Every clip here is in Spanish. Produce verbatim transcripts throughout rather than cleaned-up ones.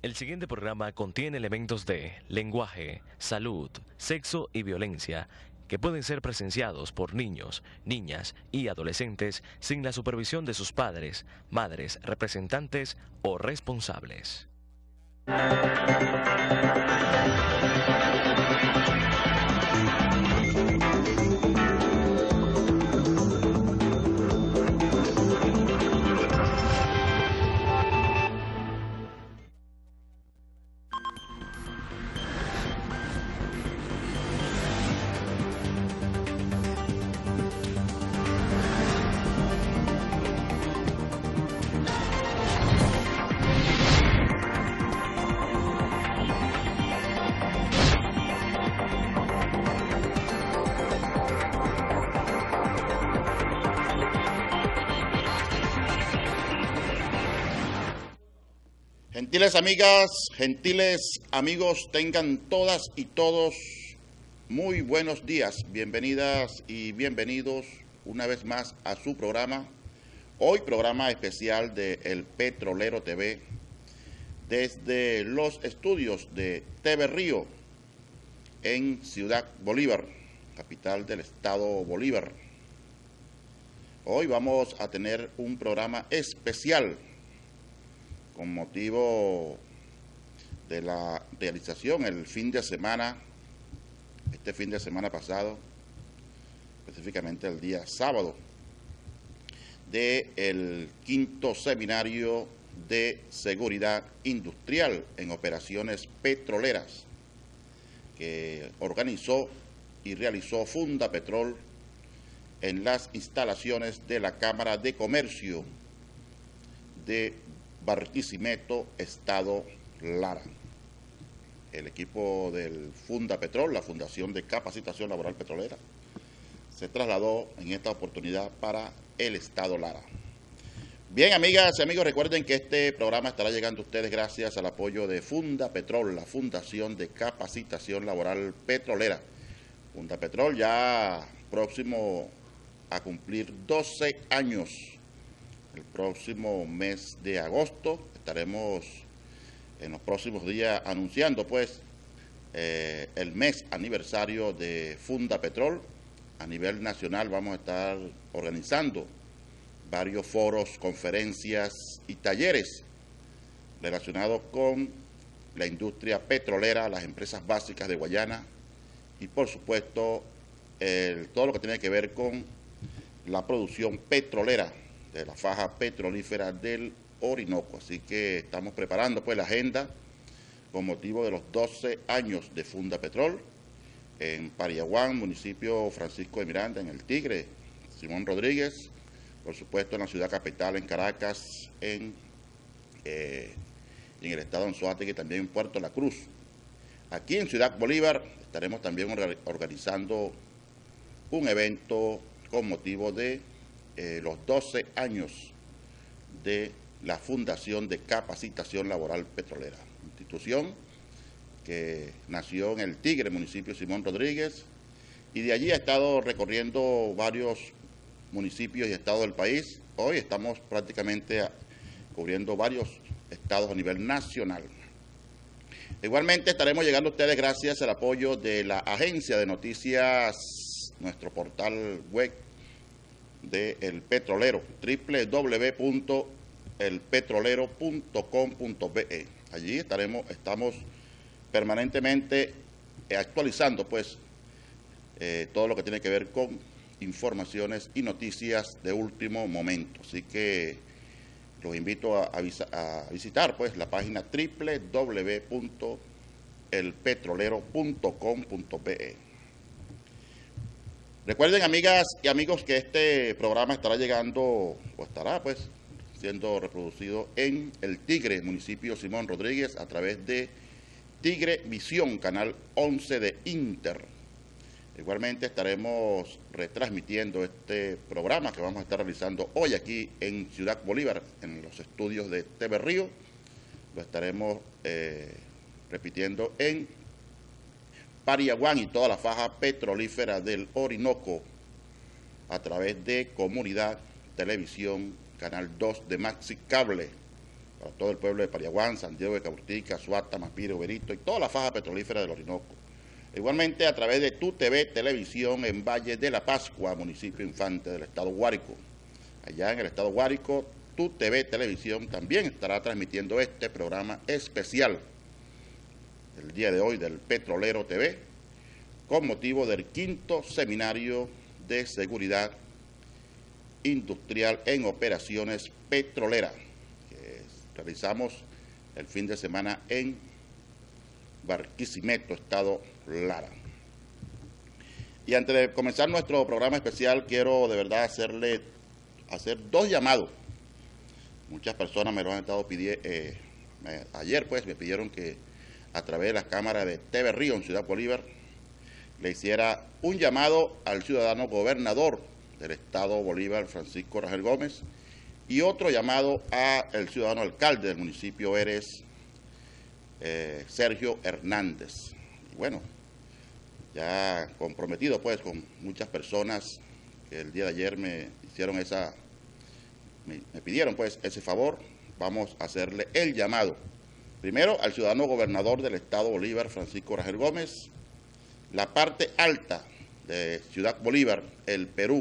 El siguiente programa contiene elementos de lenguaje, salud, sexo y violencia que pueden ser presenciados por niños, niñas y adolescentes sin la supervisión de sus padres, madres, representantes o responsables. Gentiles amigas, gentiles amigos, tengan todas y todos muy buenos días. Bienvenidas y bienvenidos una vez más a su programa. Hoy programa especial de El Petrolero T V desde los estudios de T V Río en Ciudad Bolívar, capital del estado Bolívar. Hoy vamos a tener un programa especial con motivo de la realización el fin de semana, este fin de semana pasado, específicamente el día sábado, del quinto seminario de seguridad industrial en operaciones petroleras que organizó y realizó Fundapetrol en las instalaciones de la Cámara de Comercio de Barquisimeto, Estado Lara. El equipo del Fundapetrol, la Fundación de Capacitación Laboral Petrolera, se trasladó en esta oportunidad para el Estado Lara. Bien, amigas y amigos, recuerden que este programa estará llegando a ustedes gracias al apoyo de Fundapetrol, la Fundación de Capacitación Laboral Petrolera. Fundapetrol ya próximo a cumplir doce años. El próximo mes de agosto estaremos en los próximos días anunciando pues eh, el mes aniversario de Fundapetrol. A nivel nacional vamos a estar organizando varios foros, conferencias y talleres relacionados con la industria petrolera, las empresas básicas de Guayana y por supuesto el, todo lo que tiene que ver con la producción petrolera de la faja petrolífera del Orinoco. Así que estamos preparando pues la agenda con motivo de los doce años de Fundapetrol en Pariaguán, municipio Francisco de Miranda, en el Tigre, Simón Rodríguez, por supuesto en la ciudad capital, en Caracas, en, eh, en el estado de Anzoátegui, también en Puerto La Cruz. Aquí en Ciudad Bolívar estaremos también organizando un evento con motivo de Eh, los doce años de la Fundación de Capacitación Laboral Petrolera, institución que nació en el Tigre, municipio Simón Rodríguez, y de allí ha estado recorriendo varios municipios y estados del país. Hoy estamos prácticamente cubriendo varios estados a nivel nacional. Igualmente estaremos llegando a ustedes gracias al apoyo de la agencia de noticias, nuestro portal web de El Petrolero, doble u doble u doble u punto el petrolero punto com punto be. Allí estaremos, estamos permanentemente actualizando pues eh, todo lo que tiene que ver con informaciones y noticias de último momento. Así que los invito a, a, a visitar pues la página doble u doble u doble u punto el petrolero punto com punto be. Recuerden, amigas y amigos, que este programa estará llegando, o estará pues siendo reproducido en el Tigre, municipio Simón Rodríguez, a través de Tigre Visión, canal once de Inter. Igualmente estaremos retransmitiendo este programa que vamos a estar realizando hoy aquí en Ciudad Bolívar, en los estudios de T V Río. Lo estaremos eh, repitiendo en Pariaguán y toda la faja petrolífera del Orinoco a través de Comunidad Televisión, Canal dos de Maxi Cable, para todo el pueblo de Pariaguán, San Diego de Caburtica, Suata, Mapire, Uberito y toda la faja petrolífera del Orinoco. Igualmente a través de Tu T V Televisión en Valle de la Pascua, municipio Infante del estado Guárico. Allá en el estado Guárico, Tu T V Televisión también estará transmitiendo este programa especial el día de hoy del Petrolero T V con motivo del quinto seminario de seguridad industrial en operaciones petroleras que realizamos el fin de semana en Barquisimeto, estado Lara. Y antes de comenzar nuestro programa especial, quiero de verdad hacerle hacer dos llamados. Muchas personas me lo han estado pidiendo, eh, ayer pues me pidieron que a través de las cámaras de T V Río en Ciudad Bolívar le hiciera un llamado al ciudadano gobernador del estado Bolívar, Francisco Rangel Gómez, y otro llamado al ciudadano alcalde del municipio Eres, eh, Sergio Hernández. Y bueno, ya comprometido pues con muchas personas que el día de ayer me hicieron esa, me, me pidieron pues ese favor, vamos a hacerle el llamado. Primero al ciudadano gobernador del estado Bolívar, Francisco Rangel Gómez. La parte alta de Ciudad Bolívar, el Perú,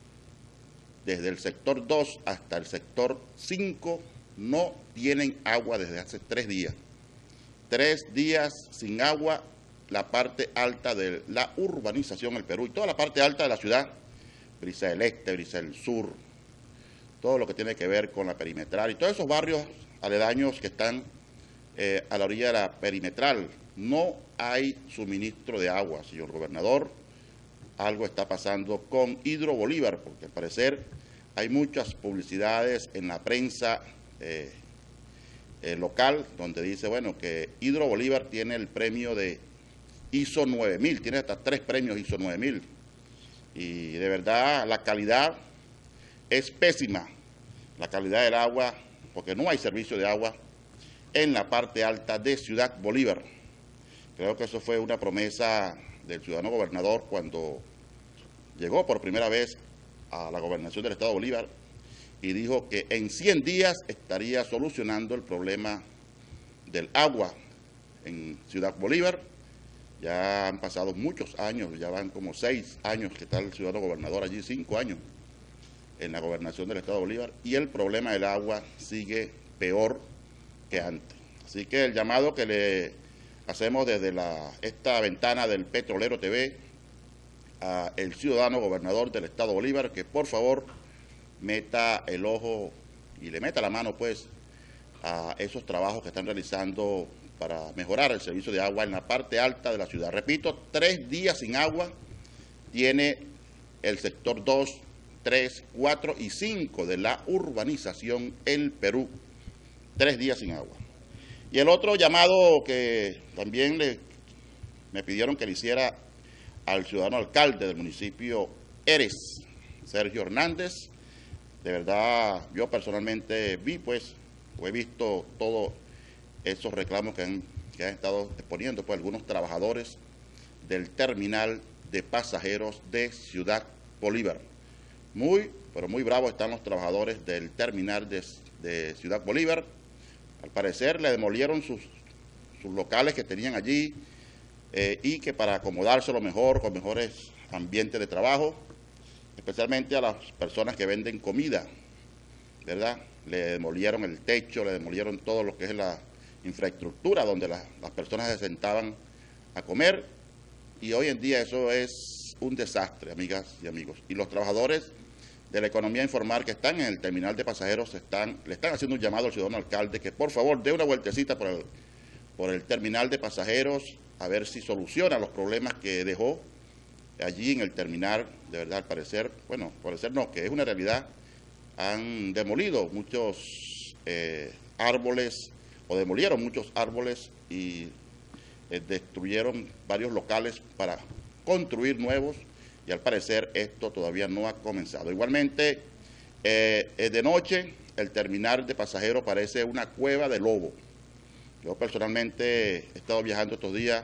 desde el sector dos hasta el sector cinco, no tienen agua desde hace tres días. Tres días sin agua, la parte alta de la urbanización El Perú y toda la parte alta de la ciudad, Brisa del Este, Brisa del Sur, todo lo que tiene que ver con la perimetral y todos esos barrios aledaños que están eh, a la orilla de la perimetral. No hay suministro de agua, señor gobernador. Algo está pasando con Hidro Bolívar, porque al parecer hay muchas publicidades en la prensa eh, eh, local donde dice, bueno, que Hidro Bolívar tiene el premio de I S O nueve mil, tiene hasta tres premios I S O nueve mil. Y de verdad la calidad es pésima, la calidad del agua, porque no hay servicio de agua en la parte alta de Ciudad Bolívar. Creo que eso fue una promesa del ciudadano gobernador cuando llegó por primera vez a la gobernación del estado Bolívar y dijo que en cien días estaría solucionando el problema del agua en Ciudad Bolívar. Ya han pasado muchos años, ya van como seis años que está el ciudadano gobernador allí, cinco años en la gobernación del estado Bolívar, y el problema del agua sigue peor que antes. Así que el llamado que le hacemos desde la, esta ventana del Petrolero T V a el ciudadano gobernador del estado Bolívar, que por favor meta el ojo y le meta la mano pues a esos trabajos que están realizando para mejorar el servicio de agua en la parte alta de la ciudad. Repito, tres días sin agua tiene el sector dos, tres, cuatro y cinco de la urbanización El Perú. Tres días sin agua. Y el otro llamado que también le, me pidieron que le hiciera al ciudadano alcalde del municipio Eres, Sergio Hernández. De verdad, yo personalmente vi pues, o he visto todos esos reclamos que han, que han estado exponiendo pues algunos trabajadores del terminal de pasajeros de Ciudad Bolívar. Muy, pero muy bravos están los trabajadores del terminal de, de Ciudad Bolívar. Al parecer le demolieron sus, sus locales que tenían allí eh, y que para acomodárselo mejor, con mejores ambientes de trabajo, especialmente a las personas que venden comida, ¿verdad? Le demolieron el techo, le demolieron todo lo que es la infraestructura donde la, las personas se sentaban a comer, y hoy en día eso es un desastre, amigas y amigos. Y los trabajadores de la economía informal que están en el terminal de pasajeros están, le están haciendo un llamado al ciudadano alcalde que por favor dé una vueltecita por el, por el terminal de pasajeros a ver si soluciona los problemas que dejó allí en el terminal. De verdad, al parecer, bueno, al parecer no, que es una realidad, han demolido muchos eh, árboles, o demolieron muchos árboles y eh, destruyeron varios locales para construir nuevos, y al parecer esto todavía no ha comenzado. Igualmente, eh, de noche, el terminal de pasajeros parece una cueva de lobo. Yo personalmente he estado viajando estos días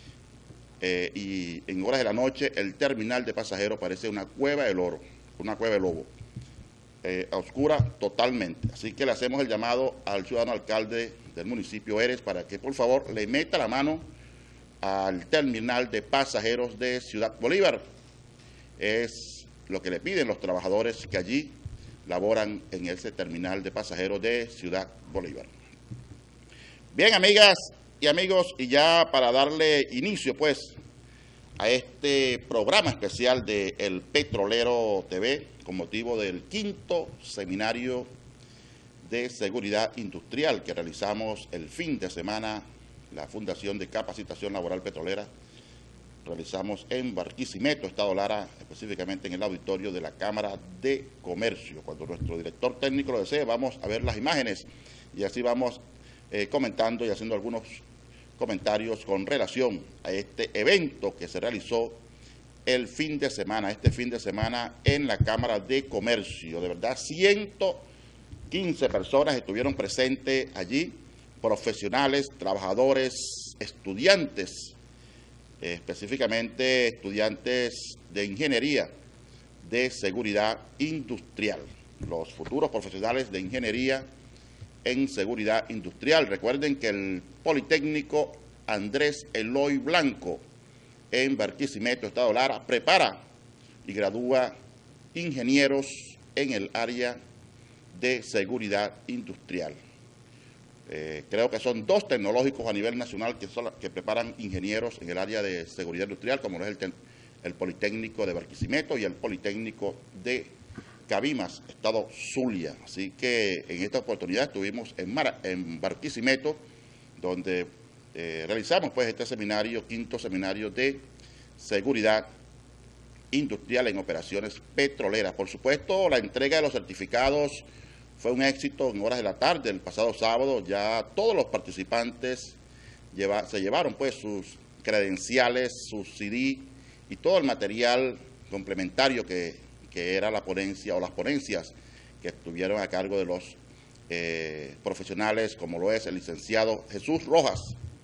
eh, y en horas de la noche el terminal de pasajeros parece una cueva de loro, una cueva de lobo. eh, oscura totalmente. Así que le hacemos el llamado al ciudadano alcalde del municipio Eres para que por favor le meta la mano al terminal de pasajeros de Ciudad Bolívar. Es lo que le piden los trabajadores que allí laboran en ese terminal de pasajeros de Ciudad Bolívar. Bien, amigas y amigos, y ya para darle inicio pues a este programa especial de El Petrolero T V con motivo del quinto seminario de seguridad industrial que realizamos el fin de semana, la Fundación de Capacitación Laboral Petrolera, realizamos en Barquisimeto, Estado Lara, específicamente en el auditorio de la Cámara de Comercio. Cuando nuestro director técnico lo desee, vamos a ver las imágenes y así vamos eh, comentando y haciendo algunos comentarios con relación a este evento que se realizó el fin de semana, este fin de semana en la Cámara de Comercio. De verdad, ciento quince personas estuvieron presentes allí, profesionales, trabajadores, estudiantes, eh, específicamente estudiantes de ingeniería de seguridad industrial, los futuros profesionales de ingeniería en seguridad industrial. Recuerden que el Politécnico Andrés Eloy Blanco en Barquisimeto, Estado Lara, prepara y gradúa ingenieros en el área de seguridad industrial. Eh, creo que son dos tecnológicos a nivel nacional que, son, que preparan ingenieros en el área de seguridad industrial, como lo es el, el Politécnico de Barquisimeto y el Politécnico de Cabimas, Estado Zulia. Así que en esta oportunidad estuvimos en, Mara, en Barquisimeto, donde eh, realizamos pues este seminario, quinto seminario de seguridad industrial en operaciones petroleras. Por supuesto, la entrega de los certificados fue un éxito en horas de la tarde, el pasado sábado. Ya todos los participantes lleva, se llevaron pues sus credenciales, sus C D y todo el material complementario que, que era la ponencia o las ponencias que estuvieron a cargo de los eh, profesionales, como lo es el licenciado Jesús Rojas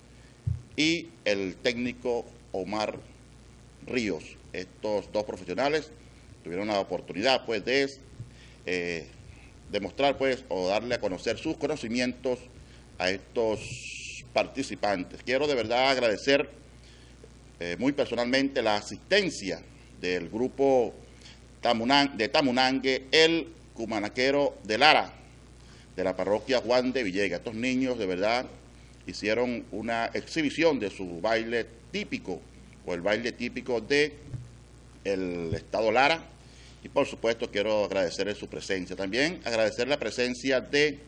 y el técnico Omar Ríos. Estos dos profesionales tuvieron la oportunidad pues de eh, demostrar pues o darle a conocer sus conocimientos a estos participantes. Quiero de verdad agradecer eh, muy personalmente la asistencia del grupo Tamunan, de Tamunangue, el Cumanaquero de Lara, de la parroquia Juan de Villegas. Estos niños de verdad hicieron una exhibición de su baile típico o el baile típico de el Estado Lara, y por supuesto quiero agradecer su presencia. También agradecer la presencia de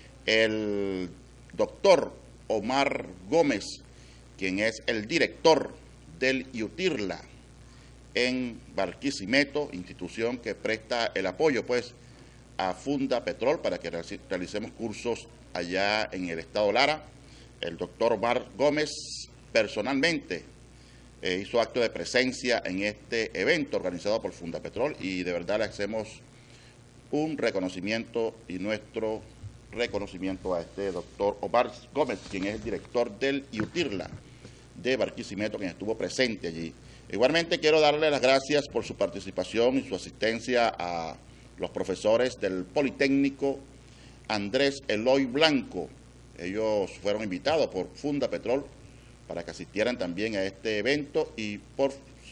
el doctor Omar Gómez, quien es el director del IUTIRLA en Barquisimeto, institución que presta el apoyo pues a Funda Petrol para que realicemos cursos allá en el Estado Lara. El doctor Omar Gómez personalmente Eh, hizo acto de presencia en este evento organizado por Funda Petrol y de verdad le hacemos un reconocimiento y nuestro reconocimiento a este doctor Omar Gómez, quien es el director del IUTIRLA de Barquisimeto, quien estuvo presente allí. Igualmente quiero darle las gracias por su participación y su asistencia a los profesores del Politécnico Andrés Eloy Blanco. Ellos fueron invitados por Funda Petrol para que asistieran también a este evento y por,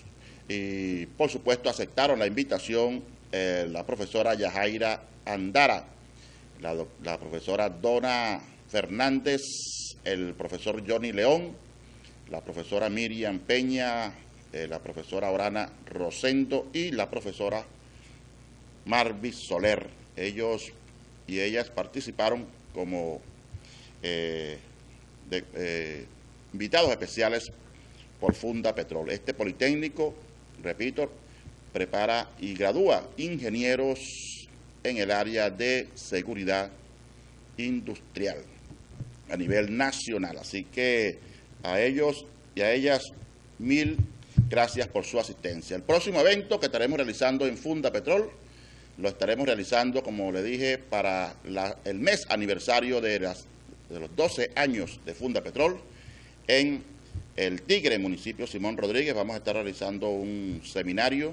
y por supuesto aceptaron la invitación eh, la profesora Yajaira Andara, la, la profesora Dona Fernández, el profesor Johnny León, la profesora Miriam Peña, eh, la profesora Orana Rosendo y la profesora Marvis Soler. Ellos y ellas participaron como eh, de, eh, invitados especiales por Funda Petrol. Este Politécnico, repito, prepara y gradúa ingenieros en el área de seguridad industrial a nivel nacional. Así que a ellos y a ellas mil gracias por su asistencia. El próximo evento que estaremos realizando en Funda Petrol lo estaremos realizando, como le dije, para la, el mes aniversario de, las, de los doce años de Funda Petrol. En el Tigre, municipio Simón Rodríguez, vamos a estar realizando un seminario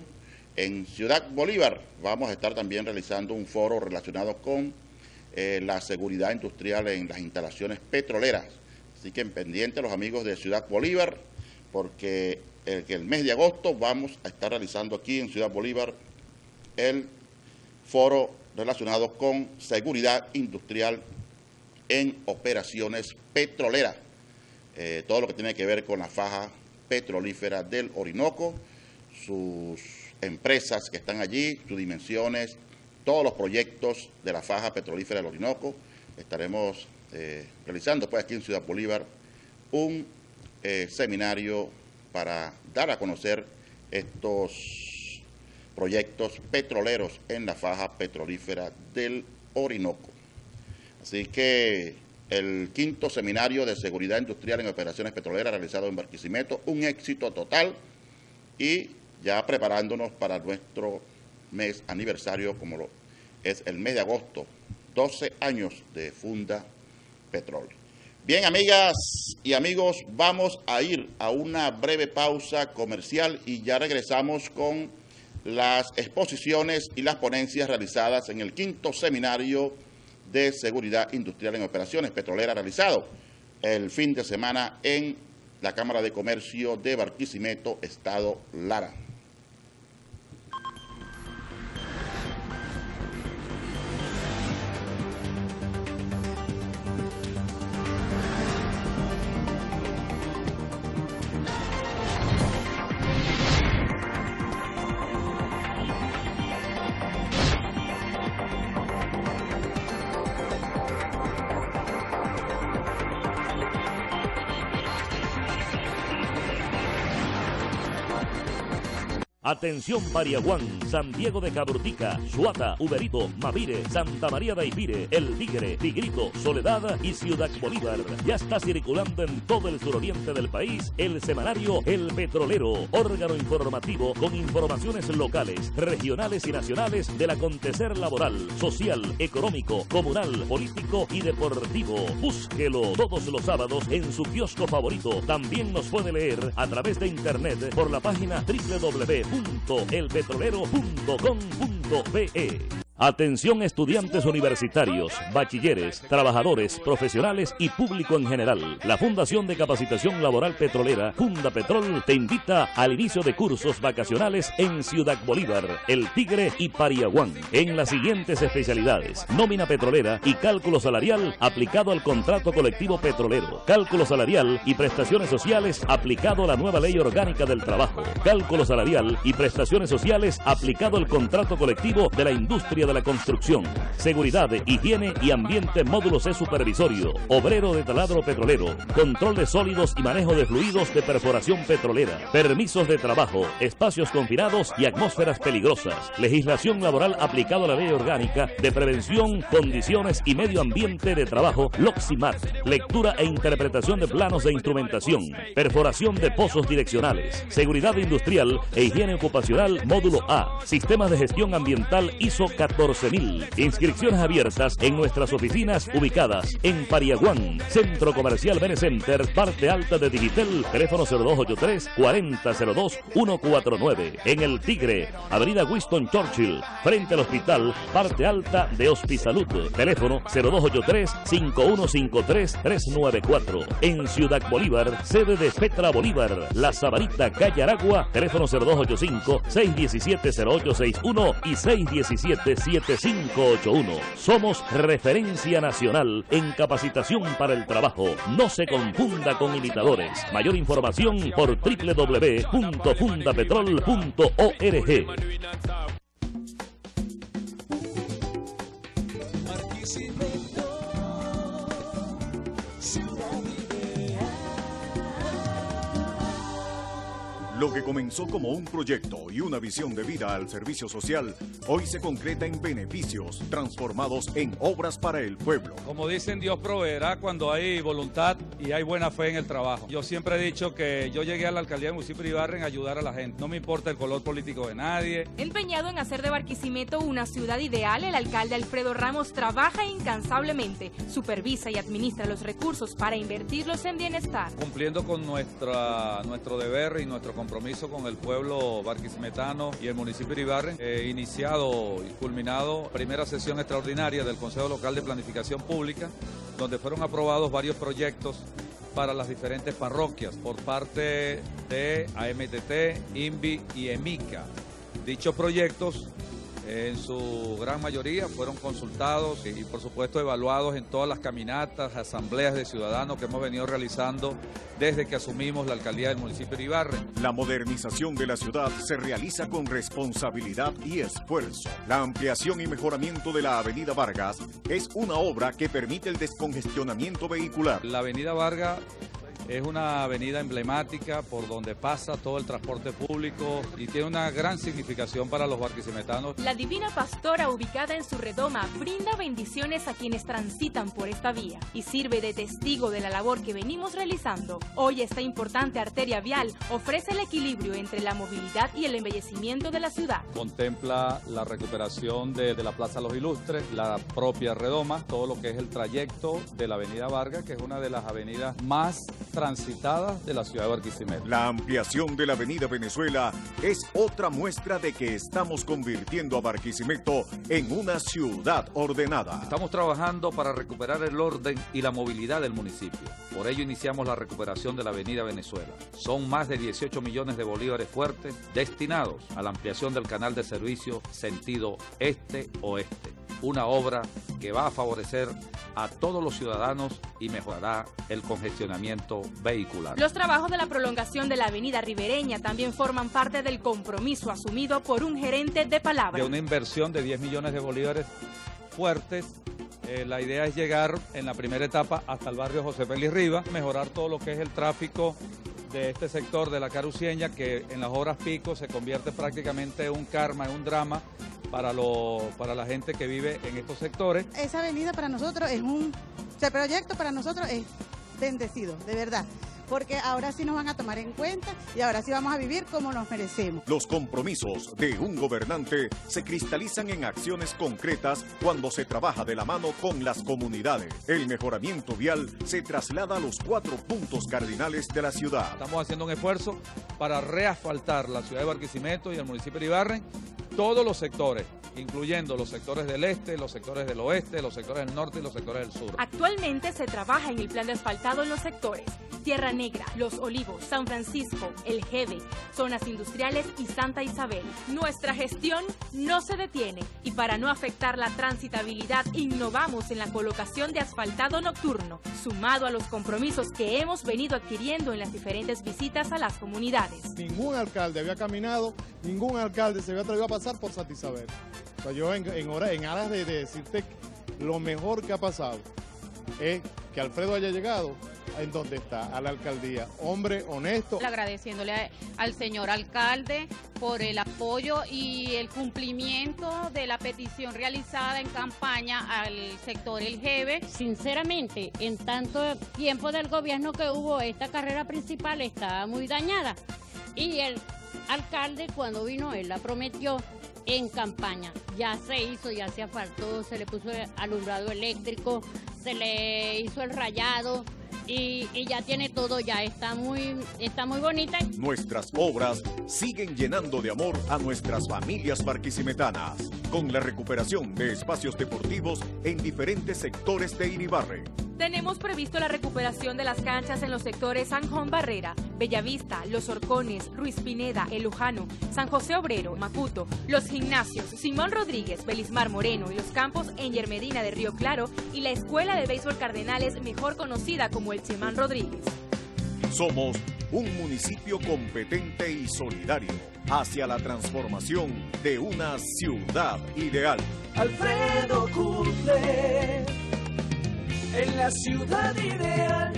En Ciudad Bolívar vamos a estar también realizando un foro relacionado con eh, la seguridad industrial en las instalaciones petroleras. Así que en pendiente los amigos de Ciudad Bolívar, porque el, el mes de agosto vamos a estar realizando aquí en Ciudad Bolívar el foro relacionado con seguridad industrial en operaciones petroleras. Eh, todo lo que tiene que ver con la faja petrolífera del Orinoco, sus empresas que están allí, sus dimensiones, todos los proyectos de la faja petrolífera del Orinoco. Estaremos eh, realizando pues aquí en Ciudad Bolívar un eh, seminario para dar a conocer estos proyectos petroleros en la faja petrolífera del Orinoco. Así que el quinto seminario de seguridad industrial en operaciones petroleras realizado en Barquisimeto, un éxito total, y ya preparándonos para nuestro mes aniversario, como lo es el mes de agosto, doce años de Funda Petróleo. Bien, amigas y amigos, vamos a ir a una breve pausa comercial y ya regresamos con las exposiciones y las ponencias realizadas en el quinto seminario de seguridad industrial en operaciones petroleras realizado el fin de semana en la Cámara de Comercio de Barquisimeto, Estado Lara. Atención Pariaguán, San Diego de Cabrutica, Suata, Uberito, Mavire, Santa María de Aipire, El Tigre, Tigrito, Soledad y Ciudad Bolívar. Ya está circulando en todo el suroriente del país el semanario El Petrolero, órgano informativo con informaciones locales, regionales y nacionales del acontecer laboral, social, económico, comunal, político y deportivo. Búsquelo todos los sábados en su kiosco favorito. También nos puede leer a través de internet por la página doble u doble u doble u punto el petrolero punto com punto be. Atención estudiantes universitarios, bachilleres, trabajadores, profesionales y público en general. La Fundación de Capacitación Laboral Petrolera, Funda Petrol, te invita al inicio de cursos vacacionales en Ciudad Bolívar, El Tigre y Pariaguán, en las siguientes especialidades: nómina petrolera y cálculo salarial aplicado al contrato colectivo petrolero, cálculo salarial y prestaciones sociales aplicado a la nueva Ley Orgánica del Trabajo, cálculo salarial y prestaciones sociales aplicado al contrato colectivo de la industria de la construcción, seguridad, higiene y ambiente módulo C supervisorio, obrero de taladro petrolero, control de sólidos y manejo de fluidos de perforación petrolera, permisos de trabajo, espacios confinados y atmósferas peligrosas, legislación laboral aplicado a la Ley Orgánica de Prevención, Condiciones y Medio Ambiente de Trabajo, LOXIMAT, lectura e interpretación de planos de instrumentación, perforación de pozos direccionales, seguridad industrial e higiene ocupacional módulo A, sistemas de gestión ambiental I S O catorce mil. Inscripciones abiertas en nuestras oficinas ubicadas en Pariaguán, Centro Comercial Benecenter, parte alta de Digitel, teléfono cero dos ochenta y tres, cuarenta cero dos, ciento cuarenta y nueve. En El Tigre, avenida Winston Churchill, frente al hospital, parte alta de Hospisalud, teléfono cero dos ochenta y tres, cinco uno cinco tres, tres nueve cuatro. En Ciudad Bolívar, sede de Petra Bolívar, La Sabanita, calle Aragua, teléfono cero dos ochenta y cinco, seiscientos diecisiete, cero ocho sesenta y uno y seiscientos diecisiete, siete cinco ocho uno. Somos referencia nacional en capacitación para el trabajo. No se confunda con imitadores. Mayor información por doble u doble u doble u punto funda petrol punto org. Lo que comenzó como un proyecto y una visión de vida al servicio social, hoy se concreta en beneficios transformados en obras para el pueblo. Como dicen, Dios proveerá cuando hay voluntad y hay buena fe en el trabajo. Yo siempre he dicho que yo llegué a la alcaldía de municipio de Ibarra en ayudar a la gente. No me importa el color político de nadie. Empeñado en hacer de Barquisimeto una ciudad ideal, el alcalde Alfredo Ramos trabaja incansablemente, supervisa y administra los recursos para invertirlos en bienestar. Cumpliendo con nuestra, nuestro deber y nuestro compromiso compromiso con el pueblo barquisimetano y el municipio de Iribarren, eh, iniciado y culminado primera sesión extraordinaria del Consejo Local de Planificación Pública, donde fueron aprobados varios proyectos para las diferentes parroquias por parte de A M T T, INVI y EMICA. Dichos proyectos, en su gran mayoría, fueron consultados y, por supuesto, evaluados en todas las caminatas, asambleas de ciudadanos que hemos venido realizando desde que asumimos la alcaldía del municipio de Iribarren. La modernización de la ciudad se realiza con responsabilidad y esfuerzo. La ampliación y mejoramiento de la avenida Vargas es una obra que permite el descongestionamiento vehicular. La avenida Vargas es una avenida emblemática por donde pasa todo el transporte público y tiene una gran significación para los barquisimetanos. La Divina Pastora, ubicada en su redoma, brinda bendiciones a quienes transitan por esta vía y sirve de testigo de la labor que venimos realizando. Hoy esta importante arteria vial ofrece el equilibrio entre la movilidad y el embellecimiento de la ciudad. Contempla la recuperación de, de la Plaza Los Ilustres, la propia redoma, todo lo que es el trayecto de la avenida Vargas, que es una de las avenidas más transitadas de la ciudad de Barquisimeto. La ampliación de la avenida Venezuela es otra muestra de que estamos convirtiendo a Barquisimeto en una ciudad ordenada. Estamos trabajando para recuperar el orden y la movilidad del municipio. Por ello iniciamos la recuperación de la avenida Venezuela. Son más de dieciocho millones de bolívares fuertes destinados a la ampliación del canal de servicio sentido este-oeste. Una obra que va a favorecer a todos los ciudadanos y mejorará el congestionamiento vehicular. Los trabajos de la prolongación de la avenida ribereña también forman parte del compromiso asumido por un gerente de palabra. De una inversión de diez millones de bolívares fuertes. Eh, la idea es llegar en la primera etapa hasta el barrio José Félix Rivas, mejorar todo lo que es el tráfico de este sector de la Carucieña, que en las horas pico se convierte prácticamente en un karma, en un drama para, lo, para la gente que vive en estos sectores. Esa avenida para nosotros es un, ese proyecto para nosotros es bendecido, de verdad, porque ahora sí nos van a tomar en cuenta y ahora sí vamos a vivir como nos merecemos. Los compromisos de un gobernante se cristalizan en acciones concretas cuando se trabaja de la mano con las comunidades. El mejoramiento vial se traslada a los cuatro puntos cardinales de la ciudad. Estamos haciendo un esfuerzo para reasfaltar la ciudad de Barquisimeto y el municipio de Iribarren, todos los sectores, incluyendo los sectores del este, los sectores del oeste, los sectores del norte y los sectores del sur. Actualmente se trabaja en el plan de asfaltado en los sectores Tierra Negra, Los Olivos, San Francisco, El Jeve, zonas industriales y Santa Isabel. Nuestra gestión no se detiene y para no afectar la transitabilidad innovamos en la colocación de asfaltado nocturno, sumado a los compromisos que hemos venido adquiriendo en las diferentes visitas a las comunidades. Ningún alcalde había caminado, ningún alcalde se había atrevido a pasar por Santa Isabel. O sea, yo en, en, hora, en aras de, de decirte lo mejor que ha pasado es que Alfredo haya llegado en donde está, a la alcaldía, hombre honesto. Agradeciéndole al señor alcalde por el apoyo y el cumplimiento de la petición realizada en campaña al sector El Jeve. Sinceramente, en tanto tiempo del gobierno que hubo, esta carrera principal estaba muy dañada y el alcalde, cuando vino, él la prometió en campaña. Ya se hizo, ya se asfaltó, se le puso alumbrado eléctrico, se le hizo el rayado y, y ya tiene todo, ya está muy, está muy bonita. Nuestras obras siguen llenando de amor a nuestras familias barquisimetanas, con la recuperación de espacios deportivos en diferentes sectores de Iribarren. Tenemos previsto la recuperación de las canchas en los sectores San Juan Barrera, Bellavista, Los Horcones, Ruiz Pineda, El Lujano, San José Obrero, Macuto, los gimnasios Simón Rodríguez, Belismar Moreno y los campos Enger Medina de Río Claro y la Escuela de Béisbol Cardenales, mejor conocida como el Simán Rodríguez. Somos un municipio competente y solidario hacia la transformación de una ciudad ideal. Alfredo cumple en la ciudad ideal.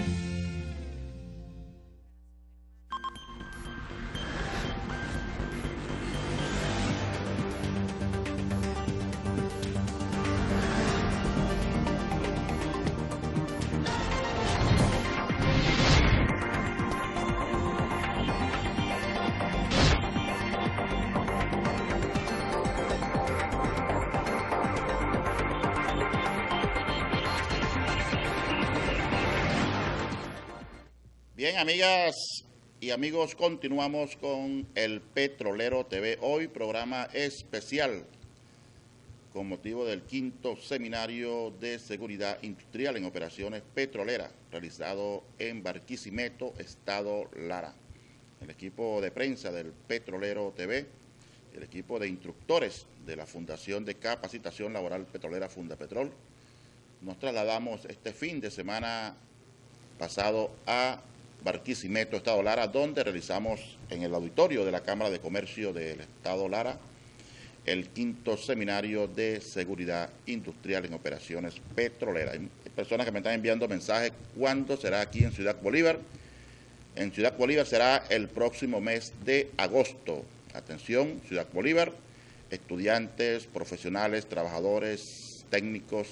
Bien, amigas y amigos, continuamos con el Petrolero T V. Hoy programa especial con motivo del quinto seminario de seguridad industrial en operaciones petroleras realizado en Barquisimeto, Estado Lara. El equipo de prensa del Petrolero T V, el equipo de instructores de la Fundación de Capacitación Laboral Petrolera Fundapetrol, nos trasladamos este fin de semana pasado a Barquisimeto, Estado Lara, donde realizamos en el auditorio de la Cámara de Comercio del Estado Lara el quinto seminario de seguridad industrial en operaciones petroleras. Hay personas que me están enviando mensajes, ¿cuándo será aquí en Ciudad Bolívar? En Ciudad Bolívar será el próximo mes de agosto. Atención, Ciudad Bolívar, estudiantes, profesionales, trabajadores, técnicos,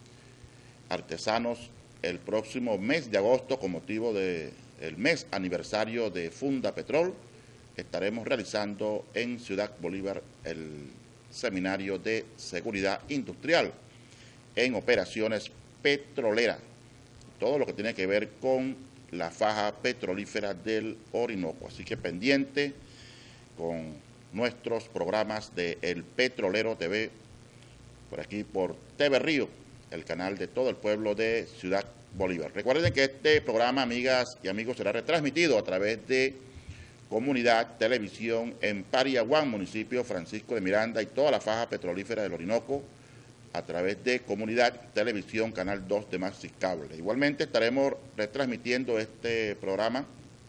artesanos, el próximo mes de agosto, con motivo del mes aniversario de Fundapetrol, estaremos realizando en Ciudad Bolívar el seminario de seguridad industrial en operaciones petroleras, todo lo que tiene que ver con la faja petrolífera del Orinoco. Así que pendiente con nuestros programas de El Petrolero T V, por aquí por T V Río, el canal de todo el pueblo de Ciudad Bolívar. Recuerden que este programa, amigas y amigos, será retransmitido a través de Comunidad Televisión en Pariaguán, municipio Francisco de Miranda, y toda la faja petrolífera del Orinoco, a través de Comunidad Televisión, Canal dos de Maxis Cable. Igualmente estaremos retransmitiendo este programa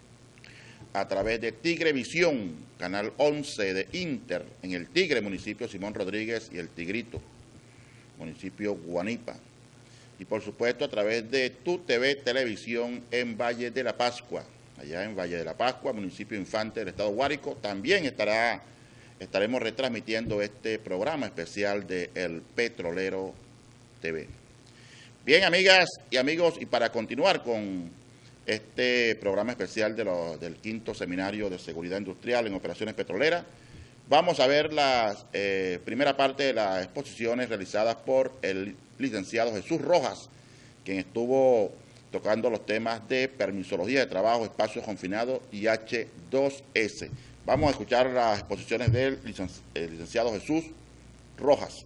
a través de Tigrevisión, Canal once de Inter, en el Tigre, municipio Simón Rodríguez, y el Tigrito, municipio Guanipa. Y por supuesto a través de Tu T V Televisión en Valle de la Pascua, allá en Valle de la Pascua, municipio Infante del estado Guárico. También estará, estaremos retransmitiendo este programa especial de El Petrolero T V. Bien, amigas y amigos, y para continuar con este programa especial de lo, del quinto seminario de seguridad industrial en operaciones petroleras, vamos a ver la eh, primera parte de las exposiciones realizadas por el licenciado Jesús Rojas, quien estuvo tocando los temas de permisología de trabajo, espacios confinados y H dos S. Vamos a escuchar las exposiciones del licenci el licenciado Jesús Rojas.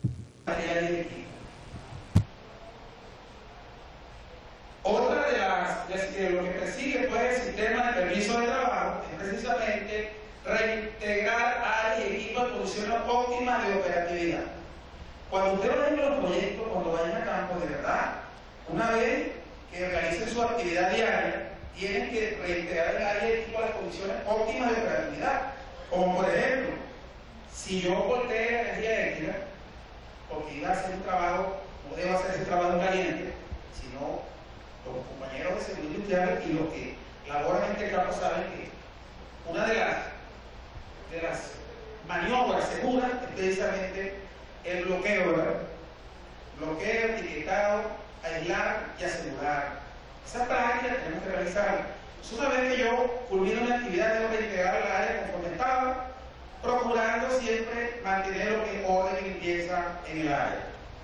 Otra de las, de lo que persigue pues, el sistema de permiso de trabajo es precisamente reintegrar áreas y equipos en condiciones óptimas de operatividad. Cuando ustedes ven los proyectos, cuando vayan a campo, de verdad, una vez que realicen su actividad diaria, tienen que reintegrar el área y equipo a las condiciones óptimas de operatividad. Como por ejemplo, si yo volteo la energía eléctrica, porque iba a hacer un trabajo, no debo hacer ese trabajo en caliente, sino los compañeros de seguridad industrial y los que laboran en este campo saben que una de las, de las maniobras seguras es precisamente el bloqueo, ¿verdad? Bloqueo, etiquetado, aislar y asegurar. Esa práctica tenemos que realizarla. Entonces, una vez que yo culmino una actividad, tengo que integrar el área conforme estaba, procurando siempre mantener lo que es orden y limpieza en el área.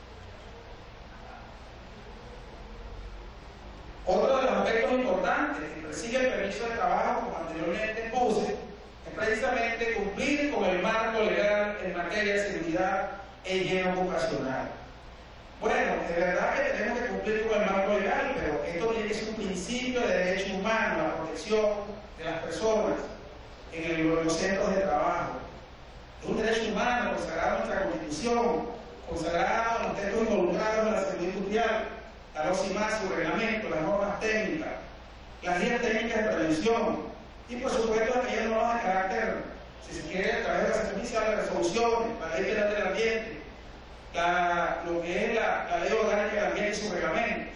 Otro de los aspectos importantes que persigue el permiso de trabajo, como anteriormente expuse, es precisamente cumplir con el marco legal en materia de seguridad e higiene ocupacional. Bueno, de verdad que tenemos que cumplir con el marco legal, pero esto tiene que ser un principio de derecho humano, la protección de las personas en, el, en los centros de trabajo. Es un derecho humano consagrado en nuestra Constitución, consagrado en los textos involucrados en la seguridad industrial, la L O C I M A, su reglamento, las normas técnicas, las guías técnicas de prevención y, por supuesto, aquellas normas de carácter, si se quiere, a través de la Asamblea Oficial de Resoluciones, la Ley Federal del Ambiente, la, lo que es la, la Ley Orgánica del Ambiente y su reglamento.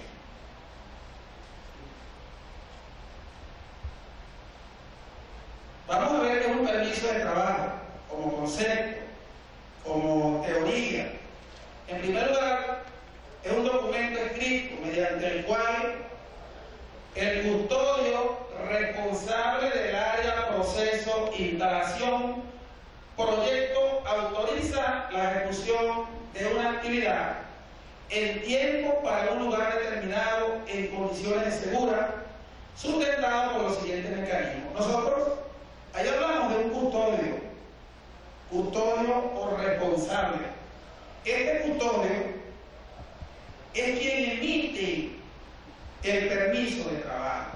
Vamos a ver qué es un permiso de trabajo como concepto, como teoría. En primer lugar, es un documento escrito mediante el cual el custodio responsable del área, proceso, instalación, proyecto autoriza la ejecución de una actividad en tiempo para un lugar determinado en condiciones seguras, sustentado por los siguientes mecanismos. Nosotros, ahí hablamos de un custodio, custodio o responsable. Este custodio es quien emite el permiso de trabajo.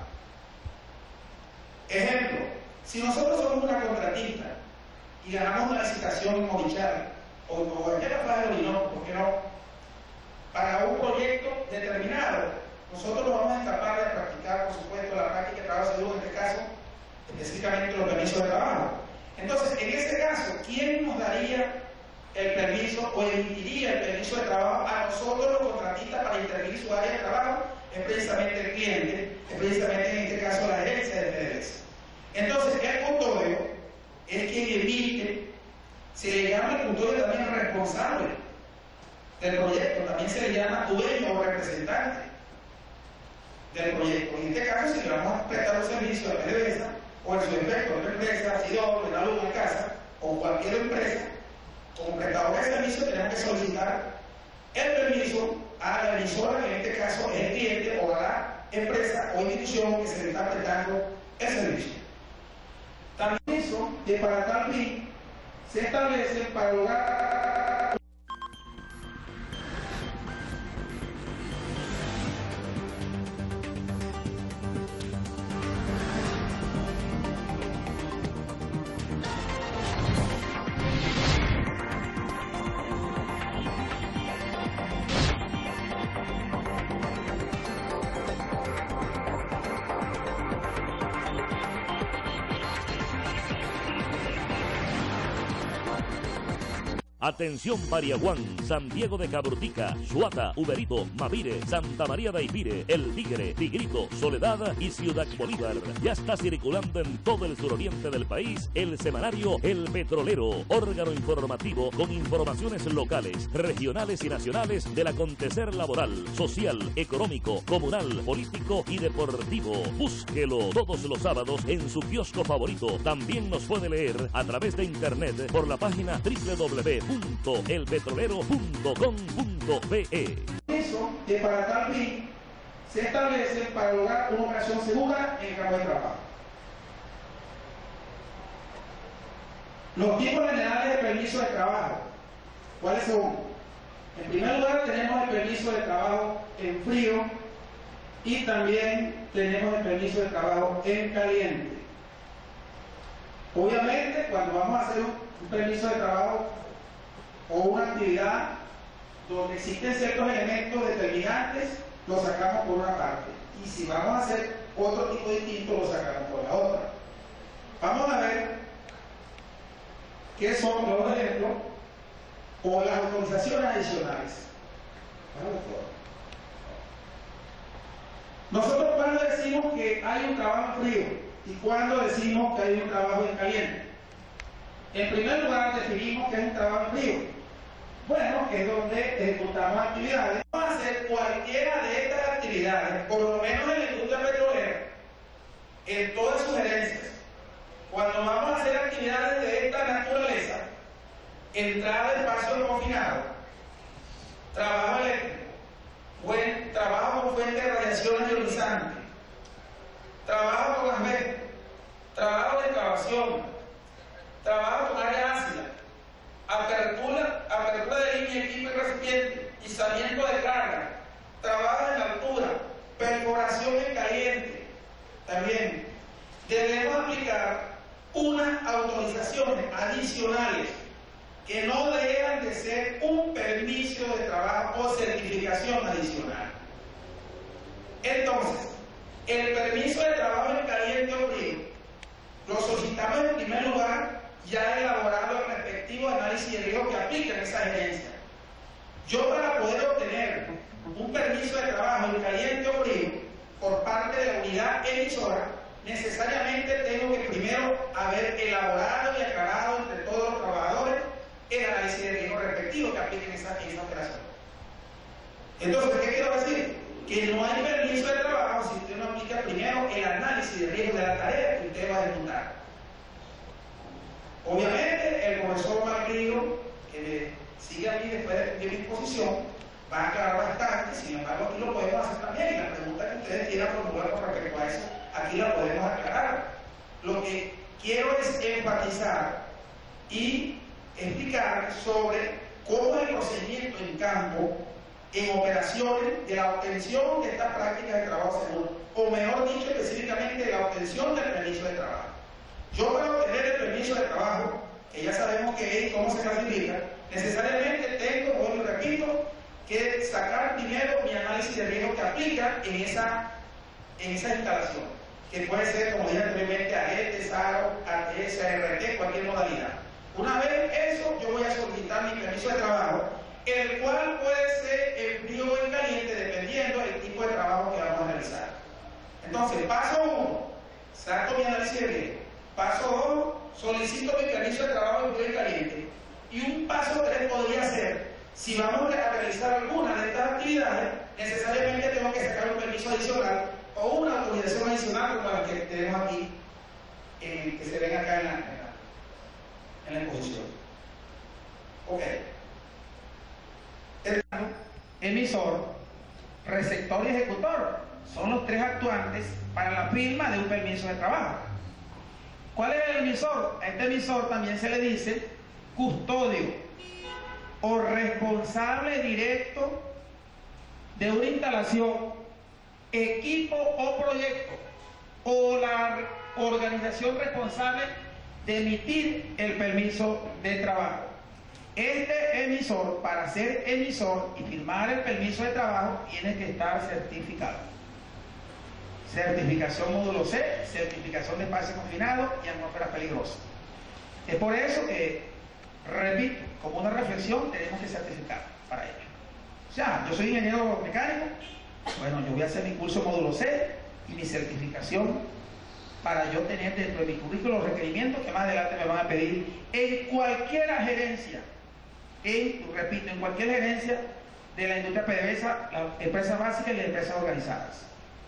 Ejemplo, si nosotros somos una contratista y ganamos una licitación en Morichal o, o en la Plaza de Orinoco, ¿por qué no? Para un proyecto determinado, nosotros nos vamos a escapar de practicar, por supuesto, la práctica de trabajo seguro, en este caso, específicamente los permisos de trabajo. Entonces, en ese caso, ¿quién nos daría el permiso o emitiría el permiso de trabajo a nosotros los contratistas para intervenir su área de trabajo? Es precisamente el cliente, es precisamente en este caso la gerencia de P D V S A. Entonces, el custodio es quien emite, se le llama el custodio también responsable del proyecto, también se le llama dueño o representante del proyecto. En este caso, si le vamos a prestar los servicios a P D V S A, o en su efecto, una empresa, Sidor, en algo de casa, o cualquier empresa, como prestador de servicio, tenemos que solicitar el permiso a la emisora, que en este caso es el cliente, o a la empresa o institución que se le está prestando el servicio. También eso, que para tal fin, se establece para lograr Atención Pariaguán, San Diego de Cabrutica, Suata, Uberito, Mavire, Santa María de Aipire, El Tigre, Tigrito, Soledad y Ciudad Bolívar. Ya está circulando en todo el suroriente del país el semanario El Petrolero, órgano informativo con informaciones locales, regionales y nacionales del acontecer laboral, social, económico, comunal, político y deportivo. Búsquelo todos los sábados en su kiosco favorito. También nos puede leer a través de internet por la página doble u doble u doble u punto el petrolero punto com punto be. Eso que para tal fin se establece para lograr una operación segura en el campo de trabajo. Los tipos generales de permiso de trabajo, ¿cuáles son? En primer lugar tenemos el permiso de trabajo en frío y también tenemos el permiso de trabajo en caliente. Obviamente, cuando vamos a hacer un permiso de trabajo o una actividad donde existen ciertos elementos determinantes, lo sacamos por una parte. Y si vamos a hacer otro tipo distinto, lo sacamos por la otra. Vamos a ver qué son los ejemplos o las autorizaciones adicionales. Nosotros cuando decimos que hay un trabajo frío y cuando decimos que hay un trabajo en caliente. En primer lugar definimos que es un trabajo frío. Bueno, es donde ejecutamos actividades. Vamos a hacer cualquiera de estas actividades, por lo menos en la industria petrolera, en todas sus gerencias. Cuando vamos a hacer actividades de esta naturaleza, entrada de espacio confinado, trabajo eléctrico, buen, trabajo con fuente de radiación ionizante, trabajo con asbesto, trabajo de excavación, trabajo con área ácida, apertura, apertura de línea, equipo y recipiente, izamiento de carga, trabajo en altura, perforación en caliente. También debemos aplicar unas autorizaciones adicionales que no dejan de ser un permiso de trabajo o certificación adicional. Entonces, el permiso de trabajo en caliente o frío lo solicitamos en primer lugar ya elaborado el respectivo análisis de riesgo que aplica en esa gerencia. Yo, para poder obtener un permiso de trabajo en caliente o frío por parte de la unidad emisora, necesariamente tengo que primero haber elaborado y aclarado entre todos los trabajadores el análisis de riesgo respectivo que aplique en esa, en esa operación. Entonces, ¿qué quiero decir? Que no hay permiso de trabajo si usted no aplica primero el análisis de riesgo de la tarea que usted va a ejecutar. Obviamente, el profesor Malgrillo, que me sigue a mí después de mi exposición, va a aclarar bastante. Sin embargo, aquí lo podemos hacer también. Y la pregunta que ustedes quieran formular con respecto a eso, aquí la podemos aclarar. Lo que quiero es enfatizar y explicar sobre cómo es el procedimiento en campo, en operaciones de la obtención de estas prácticas de trabajo seguro, o mejor dicho específicamente de la obtención del permiso de trabajo. Yo para obtener el permiso de trabajo, que ya sabemos qué es y cómo se clasifica, necesariamente tengo, vuelvo y repito, que sacar primero mi análisis de riesgo que aplica en esa, en esa instalación, que puede ser, como dije anteriormente, A G T, SARO, A T S, A R T, cualquier modalidad. Una vez eso, yo voy a solicitar mi permiso de trabajo, el cual puede ser en frío o en caliente, dependiendo del tipo de trabajo que vamos a realizar. Entonces, paso uno, saco mi análisis de riesgo. Paso dos, solicito mi permiso de trabajo en frío y caliente. Y un paso tres podría ser, si vamos a realizar alguna de estas actividades, necesariamente tengo que sacar un permiso adicional o una autorización adicional como la que tenemos aquí, eh, que se ven acá en la, en la, en la exposición. Ok. El emisor, receptor y ejecutor son los tres actuantes para la firma de un permiso de trabajo. ¿Cuál es el emisor? A este emisor también se le dice custodio o responsable directo de una instalación, equipo o proyecto, o la organización responsable de emitir el permiso de trabajo. Este emisor, para ser emisor y firmar el permiso de trabajo, tiene que estar certificado. Certificación módulo C, certificación de espacio confinado y atmósfera peligrosa. Es por eso que, repito, como una reflexión, tenemos que certificar para ello. O sea, yo soy ingeniero mecánico, bueno, yo voy a hacer mi curso módulo C y mi certificación para yo tener dentro de mi currículo los requerimientos que más adelante me van a pedir en cualquier gerencia, en, repito, en cualquier gerencia de la industria P D V S A, las empresas básicas y las empresas organizadas.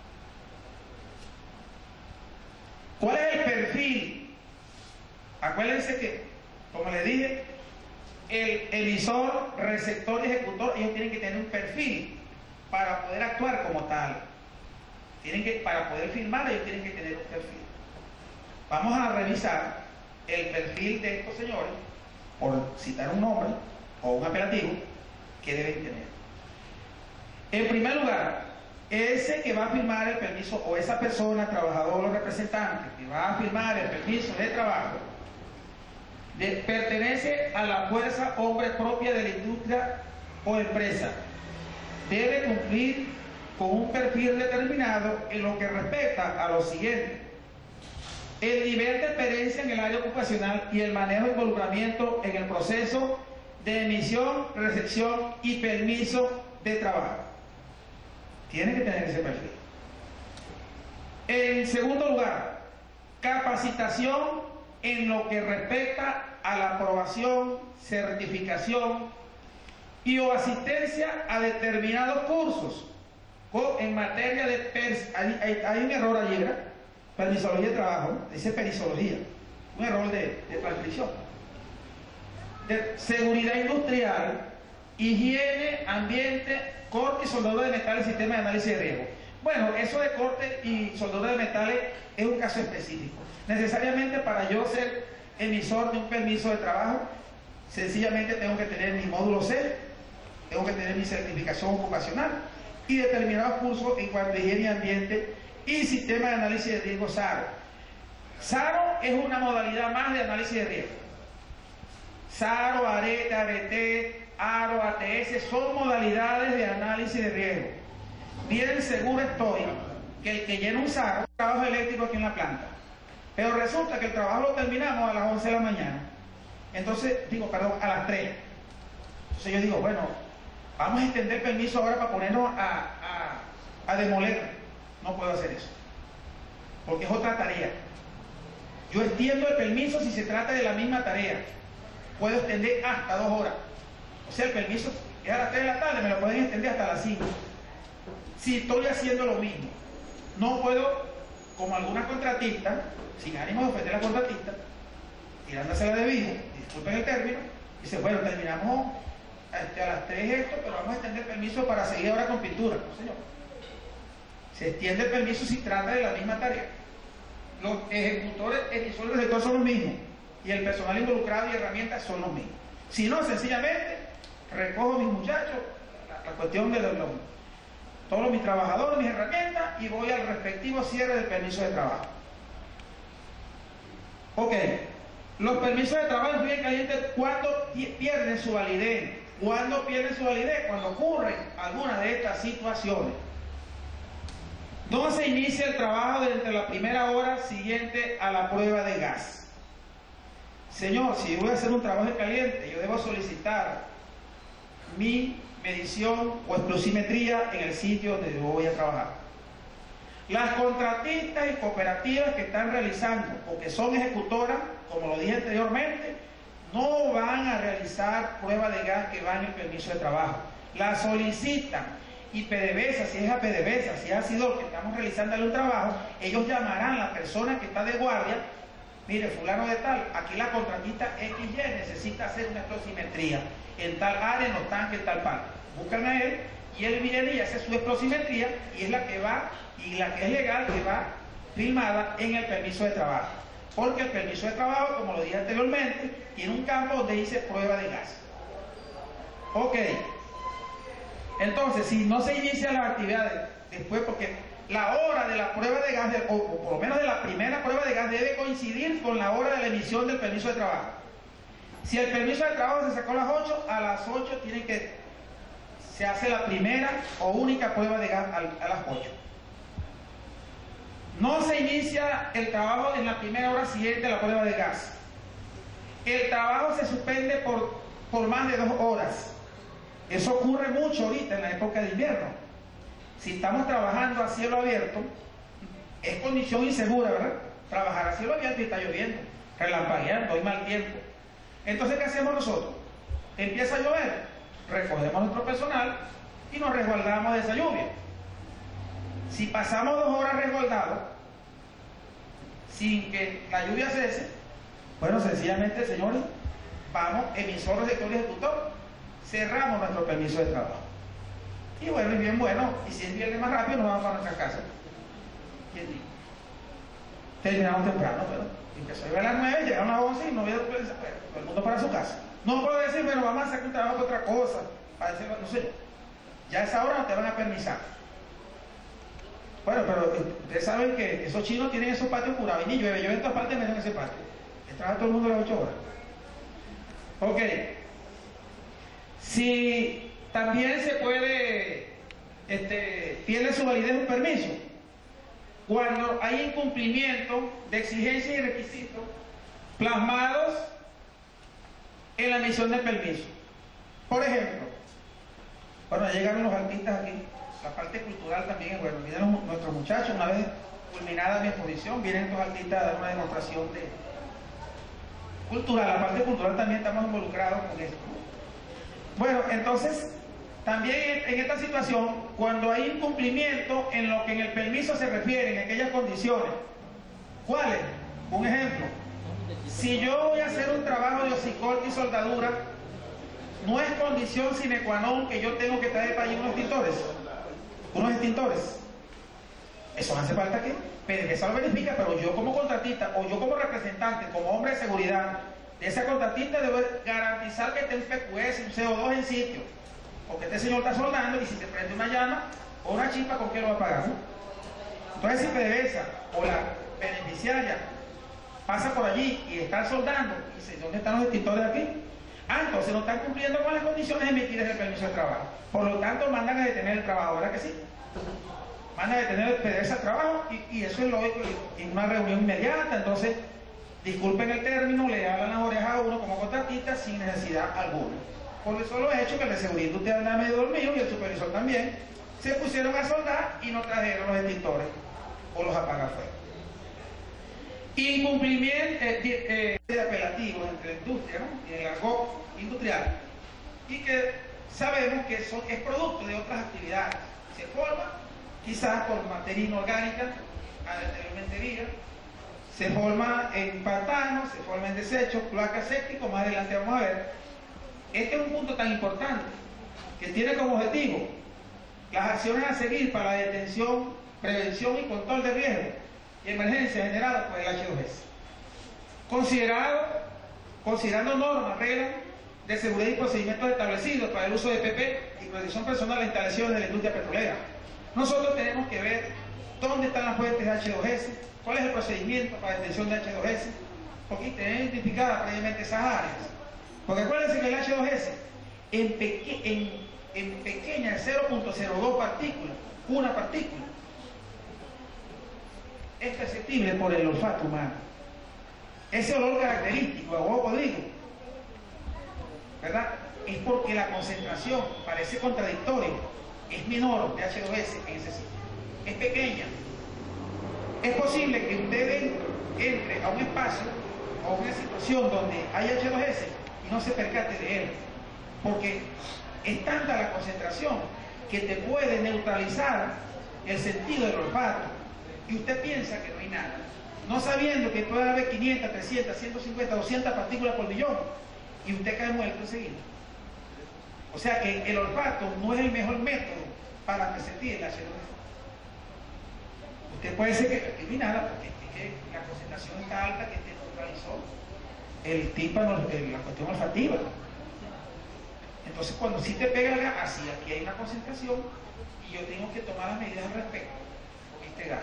¿Cuál es el perfil? Acuérdense que, como les dije, el emisor, receptor y ejecutor, ellos tienen que tener un perfil para poder actuar como tal. Tienen que, para poder firmar, ellos tienen que tener un perfil. Vamos a revisar el perfil de estos señores, por citar un nombre o un apelativo, que deben tener. En primer lugar, ese que va a firmar el permiso, o esa persona, trabajador o representante, que va a firmar el permiso de trabajo, de, pertenece a la fuerza hombre propia de la industria o empresa. Debe cumplir con un perfil determinado en lo que respecta a lo siguiente: el nivel de experiencia en el área ocupacional y el manejo de involucramiento en el proceso de emisión, recepción y permiso de trabajo. Tiene que tener ese perfil. En segundo lugar, capacitación en lo que respecta a la aprobación, certificación y o asistencia a determinados cursos en materia de pers hay, hay, hay un error ayer, permisología de trabajo, dice perisología, un error de, de transcripción, de seguridad industrial, higiene, ambiente, corte y soldadura de metales, sistema de análisis de riesgo. Bueno, eso de corte y soldadura de metales es un caso específico. Necesariamente para yo ser emisor de un permiso de trabajo, sencillamente tengo que tener mi módulo C, tengo que tener mi certificación ocupacional y determinados cursos en cuanto a higiene y ambiente y sistema de análisis de riesgo SARO. SARO es una modalidad más de análisis de riesgo. SARO, ARETE, ARETE, ARO, A T S son modalidades de análisis de riesgo. Bien seguro estoy que el que llena un SARO trabajo eléctrico aquí en la planta, pero resulta que el trabajo lo terminamos a las once de la mañana. Entonces, digo, perdón, a las tres. Entonces yo digo, bueno, vamos a extender el permiso ahora para ponernos a, a, a demoler. No puedo hacer eso, porque es otra tarea. Yo extiendo el permiso si se trata de la misma tarea. Puedo extender hasta dos horas. O sea, el permiso es a las tres de la tarde, me lo pueden extender hasta las cinco. Si estoy haciendo lo mismo, no puedo, como algunas contratistas, sin ánimo de ofender a la contratista, tirándose la debida, disculpen el término, dice, bueno, terminamos este, a las tres esto, pero vamos a extender el permiso para seguir ahora con pintura. No, señor. Se extiende el permiso si trata de la misma tarea. los ejecutores, emisores del sector son los mismos y el personal involucrado y herramientas son los mismos. Si no, sencillamente recojo a mis muchachos, la, la cuestión de los, los, todos mis trabajadores, mis herramientas, y voy al respectivo cierre del permiso de trabajo. Ok, los permisos de trabajo en Bien Caliente, ¿cuándo pierden su validez? ¿Cuándo pierden su validez? Cuando ocurren alguna de estas situaciones. No se inicia el trabajo desde la primera hora siguiente a la prueba de gas. Señor, si voy a hacer un trabajo en caliente, yo debo solicitar mi medición o explosimetría en el sitio donde yo voy a trabajar. Las contratistas y cooperativas que están realizando o que son ejecutoras, como lo dije anteriormente, no van a realizar prueba de gas que va en el permiso de trabajo. La solicitan y PDVSA, si es a PDVSA, si es a SIDOR que estamos realizándole un trabajo, ellos llamarán a la persona que está de guardia. Mire, fulano de tal, aquí la contratista X Y necesita hacer una explosimetría en tal área, en los tanques, en tal parte. Buscan a él y él viene y hace su explosimetría y es la que va, y la que es legal, que va firmada en el permiso de trabajo. Porque el permiso de trabajo, como lo dije anteriormente, tiene un campo donde dice prueba de gas. Ok. Entonces, si no se inician las actividades después, porque la hora de la prueba de gas, o, o por lo menos de la primera prueba de gas, debe coincidir con la hora de la emisión del permiso de trabajo. Si el permiso de trabajo se sacó a las ocho, a las ocho tiene que, se hace la primera o única prueba de gas a, a las ocho. No se inicia el trabajo en la primera hora siguiente a la prueba de gas. El trabajo se suspende por, por más de dos horas. Eso ocurre mucho ahorita en la época de invierno. Si estamos trabajando a cielo abierto, es condición insegura, ¿verdad? Trabajar a cielo abierto y está lloviendo, relampagueando, hay mal tiempo. Entonces, ¿qué hacemos nosotros? Empieza a llover, recogemos nuestro personal y nos resguardamos de esa lluvia. Si pasamos dos horas resguardados, sin que la lluvia cese, bueno, sencillamente, señores, vamos, emisor, sector y ejecutor, cerramos nuestro permiso de trabajo. Y bueno, y bien bueno, y si es viernes más rápido, nos vamos para nuestra casa. ¿Quién dice? Terminamos temprano, pero empezó a ir a las nueve, llegaron a las once y no había todo el mundo para su casa. No puedo decir, bueno, vamos a hacer un trabajo de otra cosa, para decir, no sé, ya a esa hora no te van a permisar. Bueno, pero ustedes saben que esos chinos tienen esos patios curados y ni llueve, llueve en todas partes menos en ese patio. Que trabaja todo el mundo a las ocho horas. Ok. Si también se puede, este, tiene su validez un permiso, cuando hay incumplimiento de exigencias y requisitos plasmados en la emisión del permiso. Por ejemplo, bueno, llegaron los artistas aquí, la parte cultural también es bueno, vienen nuestros muchachos, una vez culminada mi exposición, vienen estos artistas a dar una demostración de cultural, la parte cultural también estamos involucrados con esto. Bueno, entonces, también en esta situación, cuando hay incumplimiento en lo que en el permiso se refiere, en aquellas condiciones, ¿cuáles? Un ejemplo, si yo voy a hacer un trabajo de hocicorte y soldadura, no es condición sine qua non que yo tengo que traer para allí unos extintores, unos extintores. Eso hace falta aquí, PDVSA lo verifica, pero yo como contratista, o yo como representante, como hombre de seguridad, de esa contratista debo garantizar que esté un P Q S, un C O dos en sitio, porque este señor está soldando y si se prende una llama o una chispa, ¿con qué lo va a pagar? ¿No? Entonces, si PDVSA o la beneficiaria pasa por allí y está soldando y dice, ¿dónde están los extintores aquí? Ah, entonces no están cumpliendo con las condiciones emitidas del permiso de trabajo. Por lo tanto, mandan a detener el trabajo, ¿verdad que sí? Mandan a detener el PDVSA al trabajo y, y eso es lógico, en una reunión inmediata. Entonces, disculpen el término, le hablan las orejas a uno como contratista sin necesidad alguna. Por eso lo he hecho que el de seguridad usted anda medio dormido y el supervisor también, se pusieron a soldar y no trajeron los extintores o los apagafuegos. Incumplimiento eh, eh, de apelativos entre la industria, ¿no? Y el argot industrial, y que sabemos que eso es producto de otras actividades. Se forma quizás por materia inorgánica, anteriormente vía, se forma en pantanos, se forma en desechos, cloacas sépticos, más adelante vamos a ver. Este es un punto tan importante que tiene como objetivo las acciones a seguir para la detención, prevención y control de riesgo y emergencia generado por el H dos S. Considerado, considerando normas, reglas de seguridad y procedimientos establecidos para el uso de P P y protección personal de instalaciones de la industria petrolera, nosotros tenemos que ver dónde están las fuentes de H dos S, cuál es el procedimiento para la detección de H dos S, porque tener identificadas previamente esas áreas. Porque acuérdense que el H dos S en, peque en, en pequeña, cero punto cero dos partículas, una partícula, es perceptible por el olfato humano. Ese olor característico a huevo podrido, ¿verdad? Es porque la concentración, parece contradictorio, es menor de H dos S en ese sitio. Es pequeña. Es posible que usted entre a un espacio o a una situación donde hay H dos S y no se percate de él, porque es tanta la concentración que te puede neutralizar el sentido del olfato y usted piensa que no hay nada, no sabiendo que puede haber quinientas, trescientas, ciento cincuenta, doscientas partículas por millón y usted cae muerto enseguida. O sea que el olfato no es el mejor método para percibir el H dos S. Usted puede ser que eliminara porque es que la concentración está alta que te neutralizó el tímpano, la cuestión olfativa. Entonces cuando sí te pega el gas, así aquí hay una concentración y yo tengo que tomar las medidas al respecto con este gas.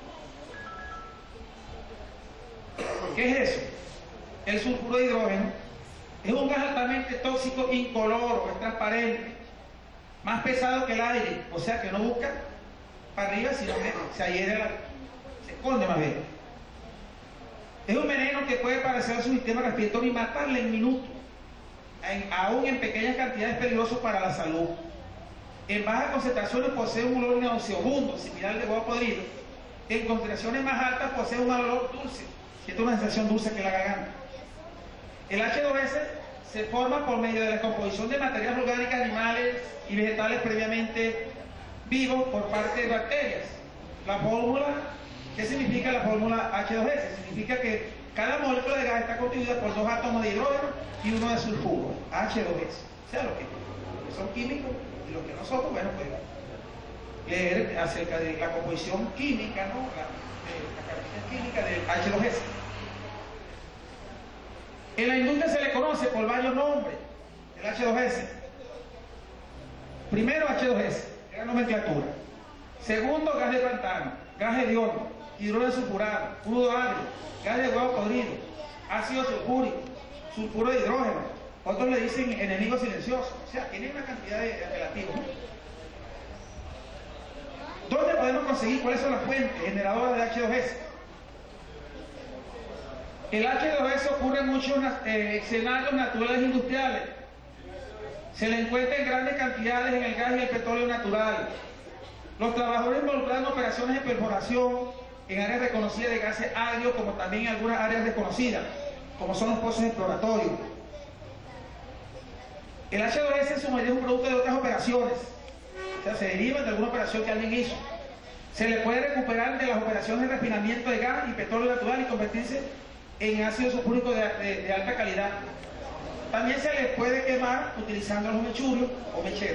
¿Qué es eso? El sulfuro de hidrógeno es un gas altamente tóxico, incoloro, es transparente, más pesado que el aire, o sea que no busca para arriba, sino que se adhiere, la, se esconde más bien. Es un veneno que puede parecer a su sistema respiratorio y matarle en minutos. En, aún en pequeñas cantidades es peligroso para la salud. En bajas concentraciones posee un olor nauseabundo, similar al de huevo podrido. En concentraciones más altas posee un olor dulce, siente una sensación dulce que la garganta. El H dos S se forma por medio de la descomposición de materiales orgánicos animales y vegetales previamente vivos por parte de bacterias. La fórmula, ¿qué significa la fórmula H dos S? Significa que cada molécula de gas está constituida por dos átomos de hidrógeno y uno de sulfuro, H dos S. O sea, lo que, lo que son químicos y lo que no somos, bueno, pues leer acerca de la composición química, ¿no? La, de, la característica química del H dos S. En la industria se le conoce por varios nombres el H dos S. Primero, H dos S, es la nomenclatura. Segundo, gas de pantano, gas hediondo, hidrógeno sulfurado, crudo agrio, gas de huevo podrido, ácido sulfúrico, sulfuro de hidrógeno. Otros le dicen enemigo silencioso. O sea, tiene una cantidad de apelativos. ¿Dónde podemos conseguir cuáles son las fuentes generadoras de H dos S? El H dos S ocurre en muchos eh, escenarios naturales industriales. Se le encuentra en grandes cantidades en el gas y el petróleo natural. Los trabajadores involucrados en operaciones de perforación en áreas reconocidas de gases agrios, como también en algunas áreas desconocidas, como son los pozos exploratorios. El H dos S en su mayoría es un producto de otras operaciones, o sea, se deriva de alguna operación que alguien hizo. Se le puede recuperar de las operaciones de refinamiento de gas y petróleo natural y convertirse en ácido sulfúrico de, de, de alta calidad. También se le puede quemar utilizando los mechurios o mecheros.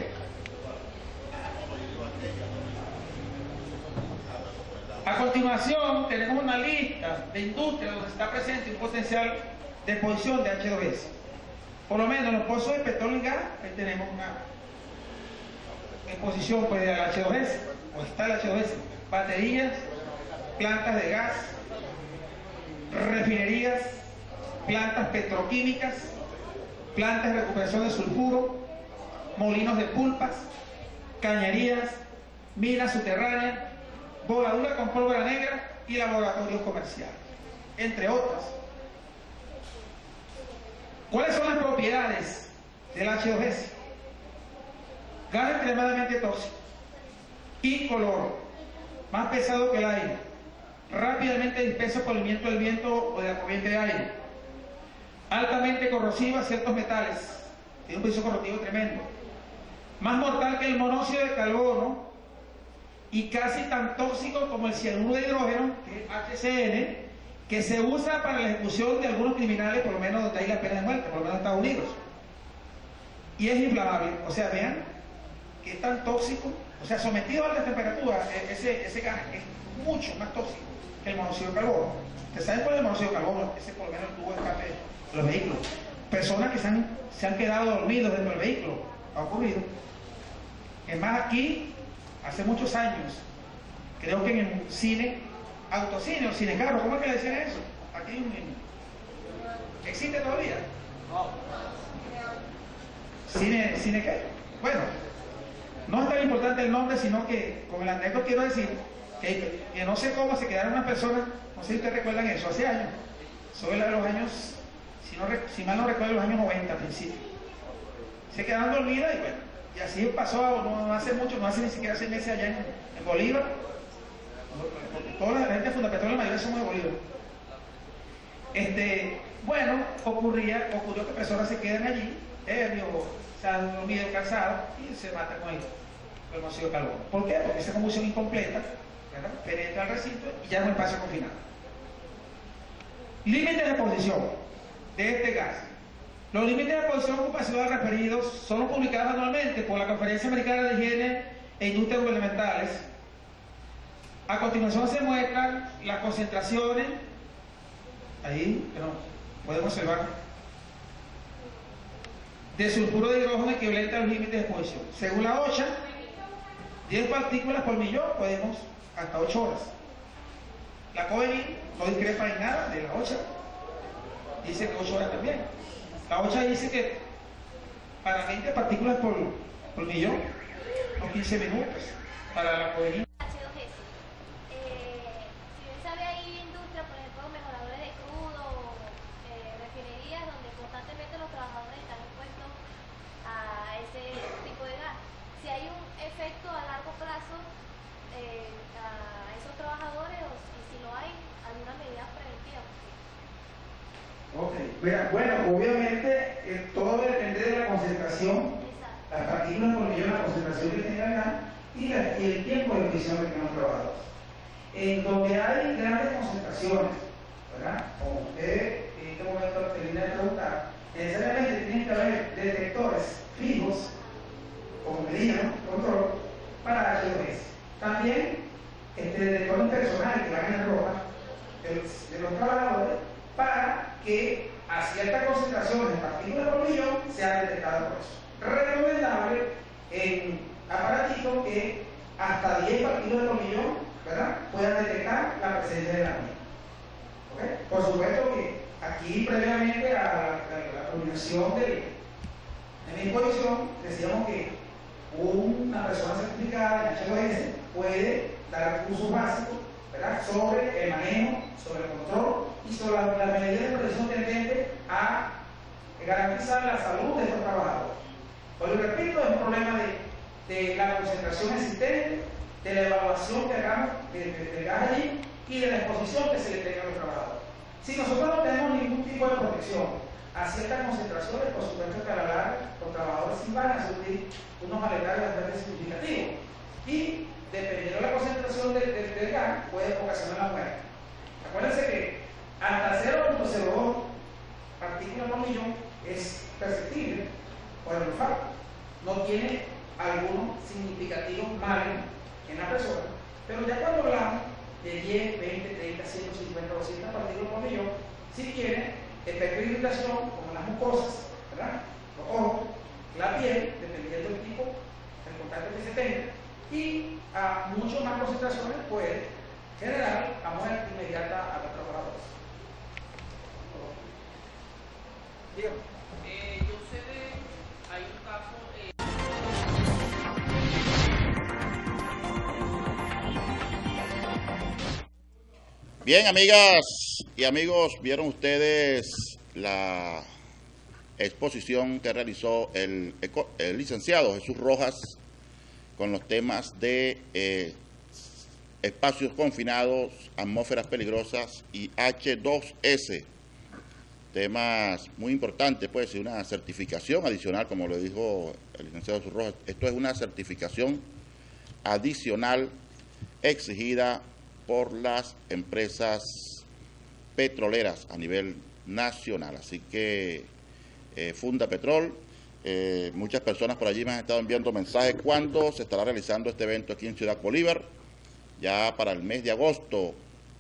A continuación tenemos una lista de industrias donde está presente un potencial de exposición de H dos S. Por lo menos en los pozos de petróleo y gas tenemos una exposición pues, del H dos S, o está el H dos S, baterías, plantas de gas, refinerías, plantas petroquímicas, plantas de recuperación de sulfuro, molinos de pulpas, cañerías, minas subterráneas, voladura con pólvora negra y laboratorios comerciales, entre otras. ¿Cuáles son las propiedades del H dos S? Gas extremadamente tóxico, incoloro, más pesado que el aire, rápidamente disperso por el viento del viento o de la corriente de aire, altamente corrosiva a ciertos metales, tiene un proceso corrosivo tremendo, más mortal que el monóxido de carbono y casi tan tóxico como el cianuro de hidrógeno, que es H C N, que se usa para la ejecución de algunos criminales, por lo menos donde hay la pena de muerte, por lo menos en Estados Unidos. Y es inflamable, o sea, vean que es tan tóxico, o sea, sometido a alta temperatura, ese, ese gas es mucho más tóxico el monóxido de carbono. ¿Ustedes saben cuál es el monóxido de carbono? Ese por lo menos el tubo de escape de los vehículos. Personas que se han, se han quedado dormidos dentro del vehículo, ha ocurrido. Es más, aquí, hace muchos años, creo que en el cine, autocine o cine carro, ¿cómo es que le decían eso? Aquí hay un niño. ¿Existe todavía? No. ¿Cine, cine qué? Bueno, no es tan importante el nombre, sino que con el anécdota quiero decir que, que no sé cómo se quedaron unas personas, no sé si ustedes recuerdan eso, hace años, sobre los años, si, no, si mal no recuerdo, los años noventa al principio. Se quedaron dormidas y bueno, y así pasó, no, no hace mucho, no hace ni siquiera seis meses allá en, en Bolívar, porque toda la gente de Fundapetrol, la mayoría somos de Bolívar. Este, bueno, ocurría, ocurrió que personas se quedan allí, ebrios, se han dormido cansados y se matan con el, el monóxido de carbono. ¿Por qué? Porque esa combustión incompleta, ¿verdad?, penetra al recinto y ya no es un espacio confinado. Límites de exposición de este gas. Los límites de exposición ocupacional referidos son los publicados anualmente por la Conferencia Americana de Higiene e Industrias Gubernamentales. A continuación se muestran las concentraciones, ahí, pero podemos observar, de sulfuro de hidrógeno equivalente a los límites de exposición. Según la OCHA, diez partículas por millón, podemos hasta ocho horas. La COENI no discrepa en nada de la OCHA, dice que ocho horas también. La OCHA dice que para veinte partículas por, por millón, o quince minutos, para la COENI. Bueno, obviamente eh, todo depende de la concentración, las partículas por millón, la concentración que tengan acá y, la, y el tiempo de emisión que tengan los trabajadores. En donde hay grandes concentraciones, ¿verdad?, como usted en este momento termina de preguntar, necesariamente tienen que haber detectores fijos, como medida, control, para H dos S. También este, detectores personales que van en ropa de los, de los trabajadores para que a ciertas concentraciones de partículas por millón sea detectada por eso. Recomendable en aparatitos que hasta diez partículas por millón, ¿verdad?, puedan detectar la presencia de la misma. ¿Okay? Por supuesto que aquí previamente a la, a la culminación de, de mi exposición decíamos que una persona certificada en H dos S puede dar cursos básicos, ¿verdad?, sobre el manejo, sobre el control y sobre las la medidas de protección tendente a garantizar la salud de estos trabajadores. Hoy repito, es un problema de, de la concentración existente, de la evaluación que hagamos del de, de gas allí y de la exposición que se le tenga a los trabajadores. Si nosotros no tenemos ningún tipo de protección a ciertas concentraciones, por supuesto que a la larga los trabajadores sí van a sufrir unos malestares bastante significativos y dependiendo de la concentración del de, de gas puede ocasionar la muerte. Acuérdense que hasta cero punto cero dos partículas por millón es perceptible por el olfato. No tiene algunos significativos males en la persona, pero ya cuando hablamos de diez, veinte, treinta, ciento cincuenta, doscientas partículas por millón, sí tiene efecto de irritación, como las mucosas, ¿verdad?, los ojos, la piel, dependiendo del tipo, del contacto que se tenga, y a muchas más concentraciones puede generar a muerte inmediata a los trabajadores. Dígame. Eh, yo sé de, hay un caso... Eh... Bien, amigas y amigos, vieron ustedes la exposición que realizó el, el licenciado Jesús Rojas con los temas de eh, espacios confinados, atmósferas peligrosas y H dos S. Temas muy importantes, pues, y una certificación adicional, como lo dijo el licenciado Jesús Rojas. Esto es una certificación adicional exigida por las empresas petroleras a nivel nacional. Así que eh, Fundapetrol, eh, muchas personas por allí me han estado enviando mensajes cuándo se estará realizando este evento aquí en Ciudad Bolívar. Ya para el mes de agosto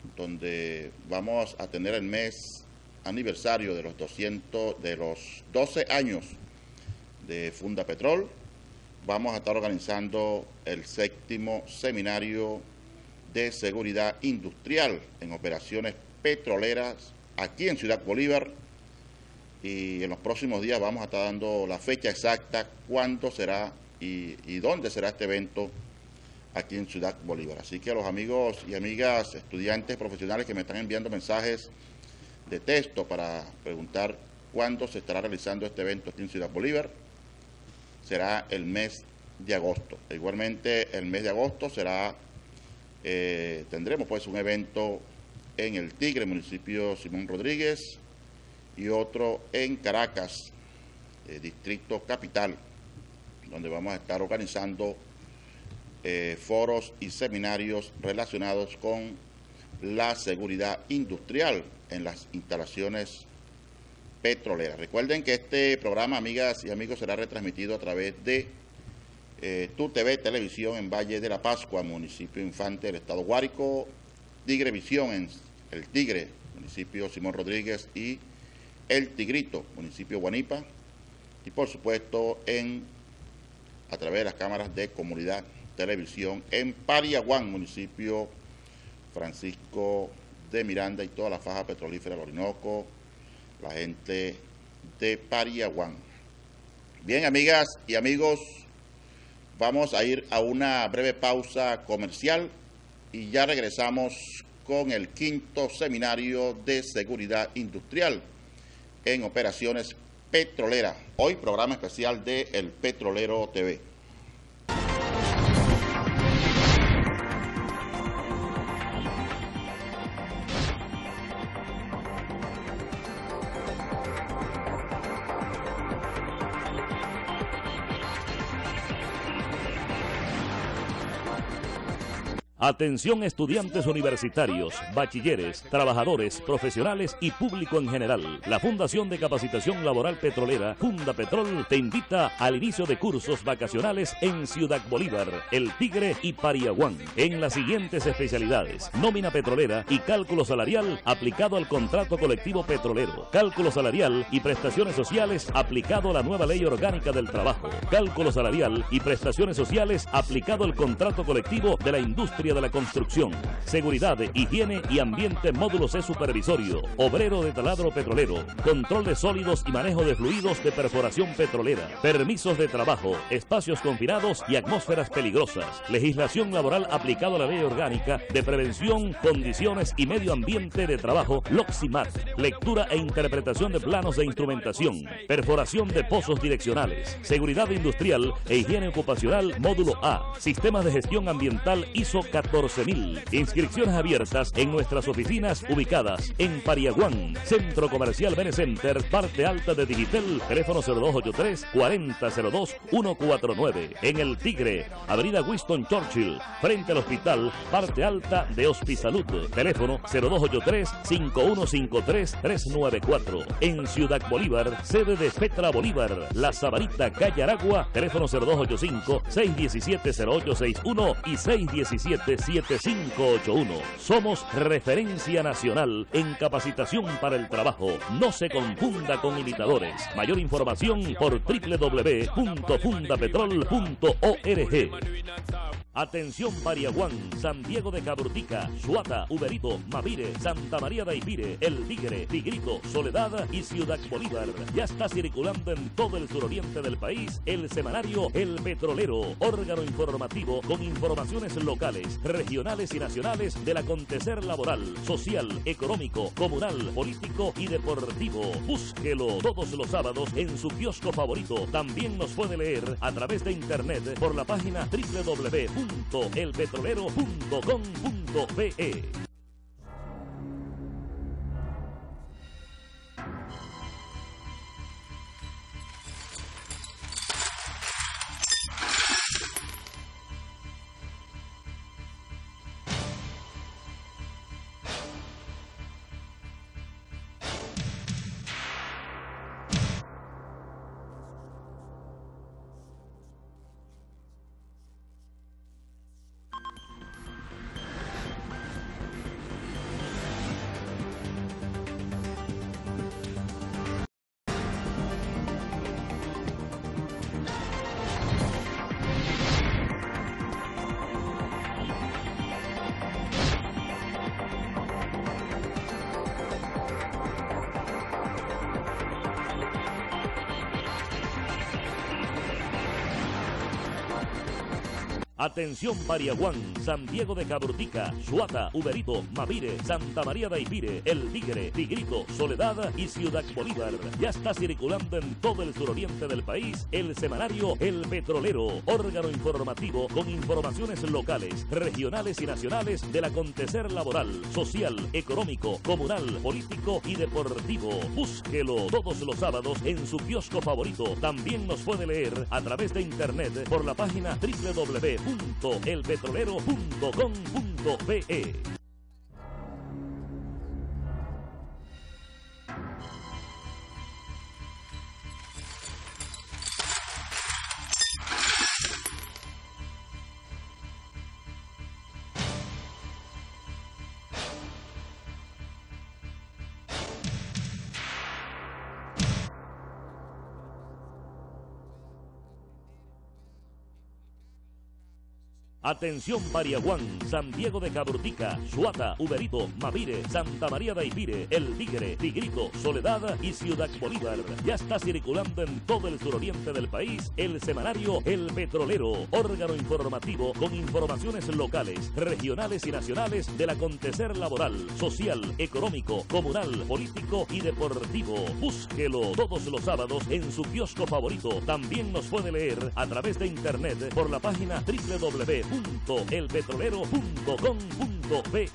donde vamos a tener el mes aniversario de los doscientos, de los doce años de Fundapetrol. Vamos a estar organizando el séptimo seminario de seguridad industrial en operaciones petroleras aquí en Ciudad Bolívar, y en los próximos días vamos a estar dando la fecha exacta, cuándo será y, y dónde será este evento aquí en Ciudad Bolívar. Así que a los amigos y amigas, estudiantes profesionales que me están enviando mensajes de texto para preguntar cuándo se estará realizando este evento aquí en Ciudad Bolívar, será el mes de agosto. Igualmente el mes de agosto será, eh, tendremos pues un evento en El Tigre, municipio Simón Rodríguez, y otro en Caracas, eh, distrito capital, donde vamos a estar organizando eh, foros y seminarios relacionados con la seguridad industrial en las instalaciones petroleras. Recuerden que este programa, amigas y amigos, será retransmitido a través de eh, Tu T V Televisión en Valle de la Pascua, municipio Infante del estado Guárico, Tigrevisión en El Tigre, municipio Simón Rodríguez, y El Tigrito, municipio Guanipa, y por supuesto en a través de las cámaras de Comunidad Televisión en Pariaguán, municipio Francisco de Miranda, y toda la faja petrolífera del Orinoco, la gente de Pariaguán. Bien, amigas y amigos, vamos a ir a una breve pausa comercial y ya regresamos con el quinto seminario de seguridad industrial en operaciones petroleras. Hoy programa especial de El Petrolero T V. Atención estudiantes universitarios, bachilleres, trabajadores, profesionales y público en general. La Fundación de Capacitación Laboral Petrolera, Fundapetrol, te invita al inicio de cursos vacacionales en Ciudad Bolívar, El Tigre y Pariaguán, en las siguientes especialidades: nómina petrolera y cálculo salarial aplicado al contrato colectivo petrolero, cálculo salarial y prestaciones sociales aplicado a la nueva Ley Orgánica del Trabajo, cálculo salarial y prestaciones sociales aplicado al contrato colectivo de la industria de la construcción, seguridad, higiene y ambiente módulo C supervisorio, obrero de taladro petrolero, control de sólidos y manejo de fluidos de perforación petrolera, permisos de trabajo, espacios confinados y atmósferas peligrosas, legislación laboral aplicado a la Ley Orgánica de Prevención, Condiciones y Medio Ambiente de Trabajo, LOXIMAT, lectura e interpretación de planos de instrumentación, perforación de pozos direccionales, seguridad industrial e higiene ocupacional módulo A, sistemas de gestión ambiental I S O catorce mil. Inscripciones abiertas en nuestras oficinas ubicadas en Pariaguán, Centro Comercial Benecenter, parte alta de Digitel, teléfono cero dos ochenta y tres, cuarenta cero dos, ciento cuarenta y nueve. En El Tigre, avenida Winston Churchill, frente al hospital, parte alta de Hospisalud, teléfono cero dos ochenta y tres, cinco uno cinco tres, tres nueve cuatro. En Ciudad Bolívar, sede de Petra Bolívar, La Sabarita, calle Aragua, teléfono cero dos ochenta y cinco, seis uno siete, cero ocho seis uno y seis uno siete, siete cinco ocho uno. Somos referencia nacional en capacitación para el trabajo. No se confunda con imitadores. Mayor información por doble u doble u doble u punto fundapetrol punto org. Atención Pariaguán, San Diego de Caburtica, Suata, Uberito, Mavire, Santa María de Aipire, El Tigre, Tigrito, Soledad y Ciudad Bolívar. Ya está circulando en todo el suroriente del país el semanario El Petrolero, órgano informativo con informaciones locales, regionales y nacionales del acontecer laboral, social, económico, comunal, político y deportivo. Búsquelo todos los sábados en su kiosco favorito. También nos puede leer a través de internet por la página doble u doble u doble u punto el petrolero punto com punto be. Atención Pariaguán, San Diego de Caburtica, Suata, Uberito, Mavire, Santa María de Ispire, El Tigre, Tigrito, Soledad y Ciudad Bolívar. Ya está circulando en todo el suroriente del país el semanario El Petrolero, órgano informativo con informaciones locales, regionales y nacionales del acontecer laboral, social, económico, comunal, político y deportivo. Búsquelo todos los sábados en su kiosco favorito. También nos puede leer a través de internet por la página doble u doble u doble u punto el petrolero punto com punto be. Atención Pariaguán, San Diego de Caburtica, Suata, Uberito, Mavire, Santa María de Ispire, El Tigre, Tigrito, Soledad y Ciudad Bolívar. Ya está circulando en todo el suroriente del país el semanario El Petrolero, órgano informativo con informaciones locales, regionales y nacionales del acontecer laboral, social, económico, comunal, político y deportivo. Búsquelo todos los sábados en su kiosco favorito. También nos puede leer a través de internet por la página doble u doble u doble u punto el petrolero punto com punto be.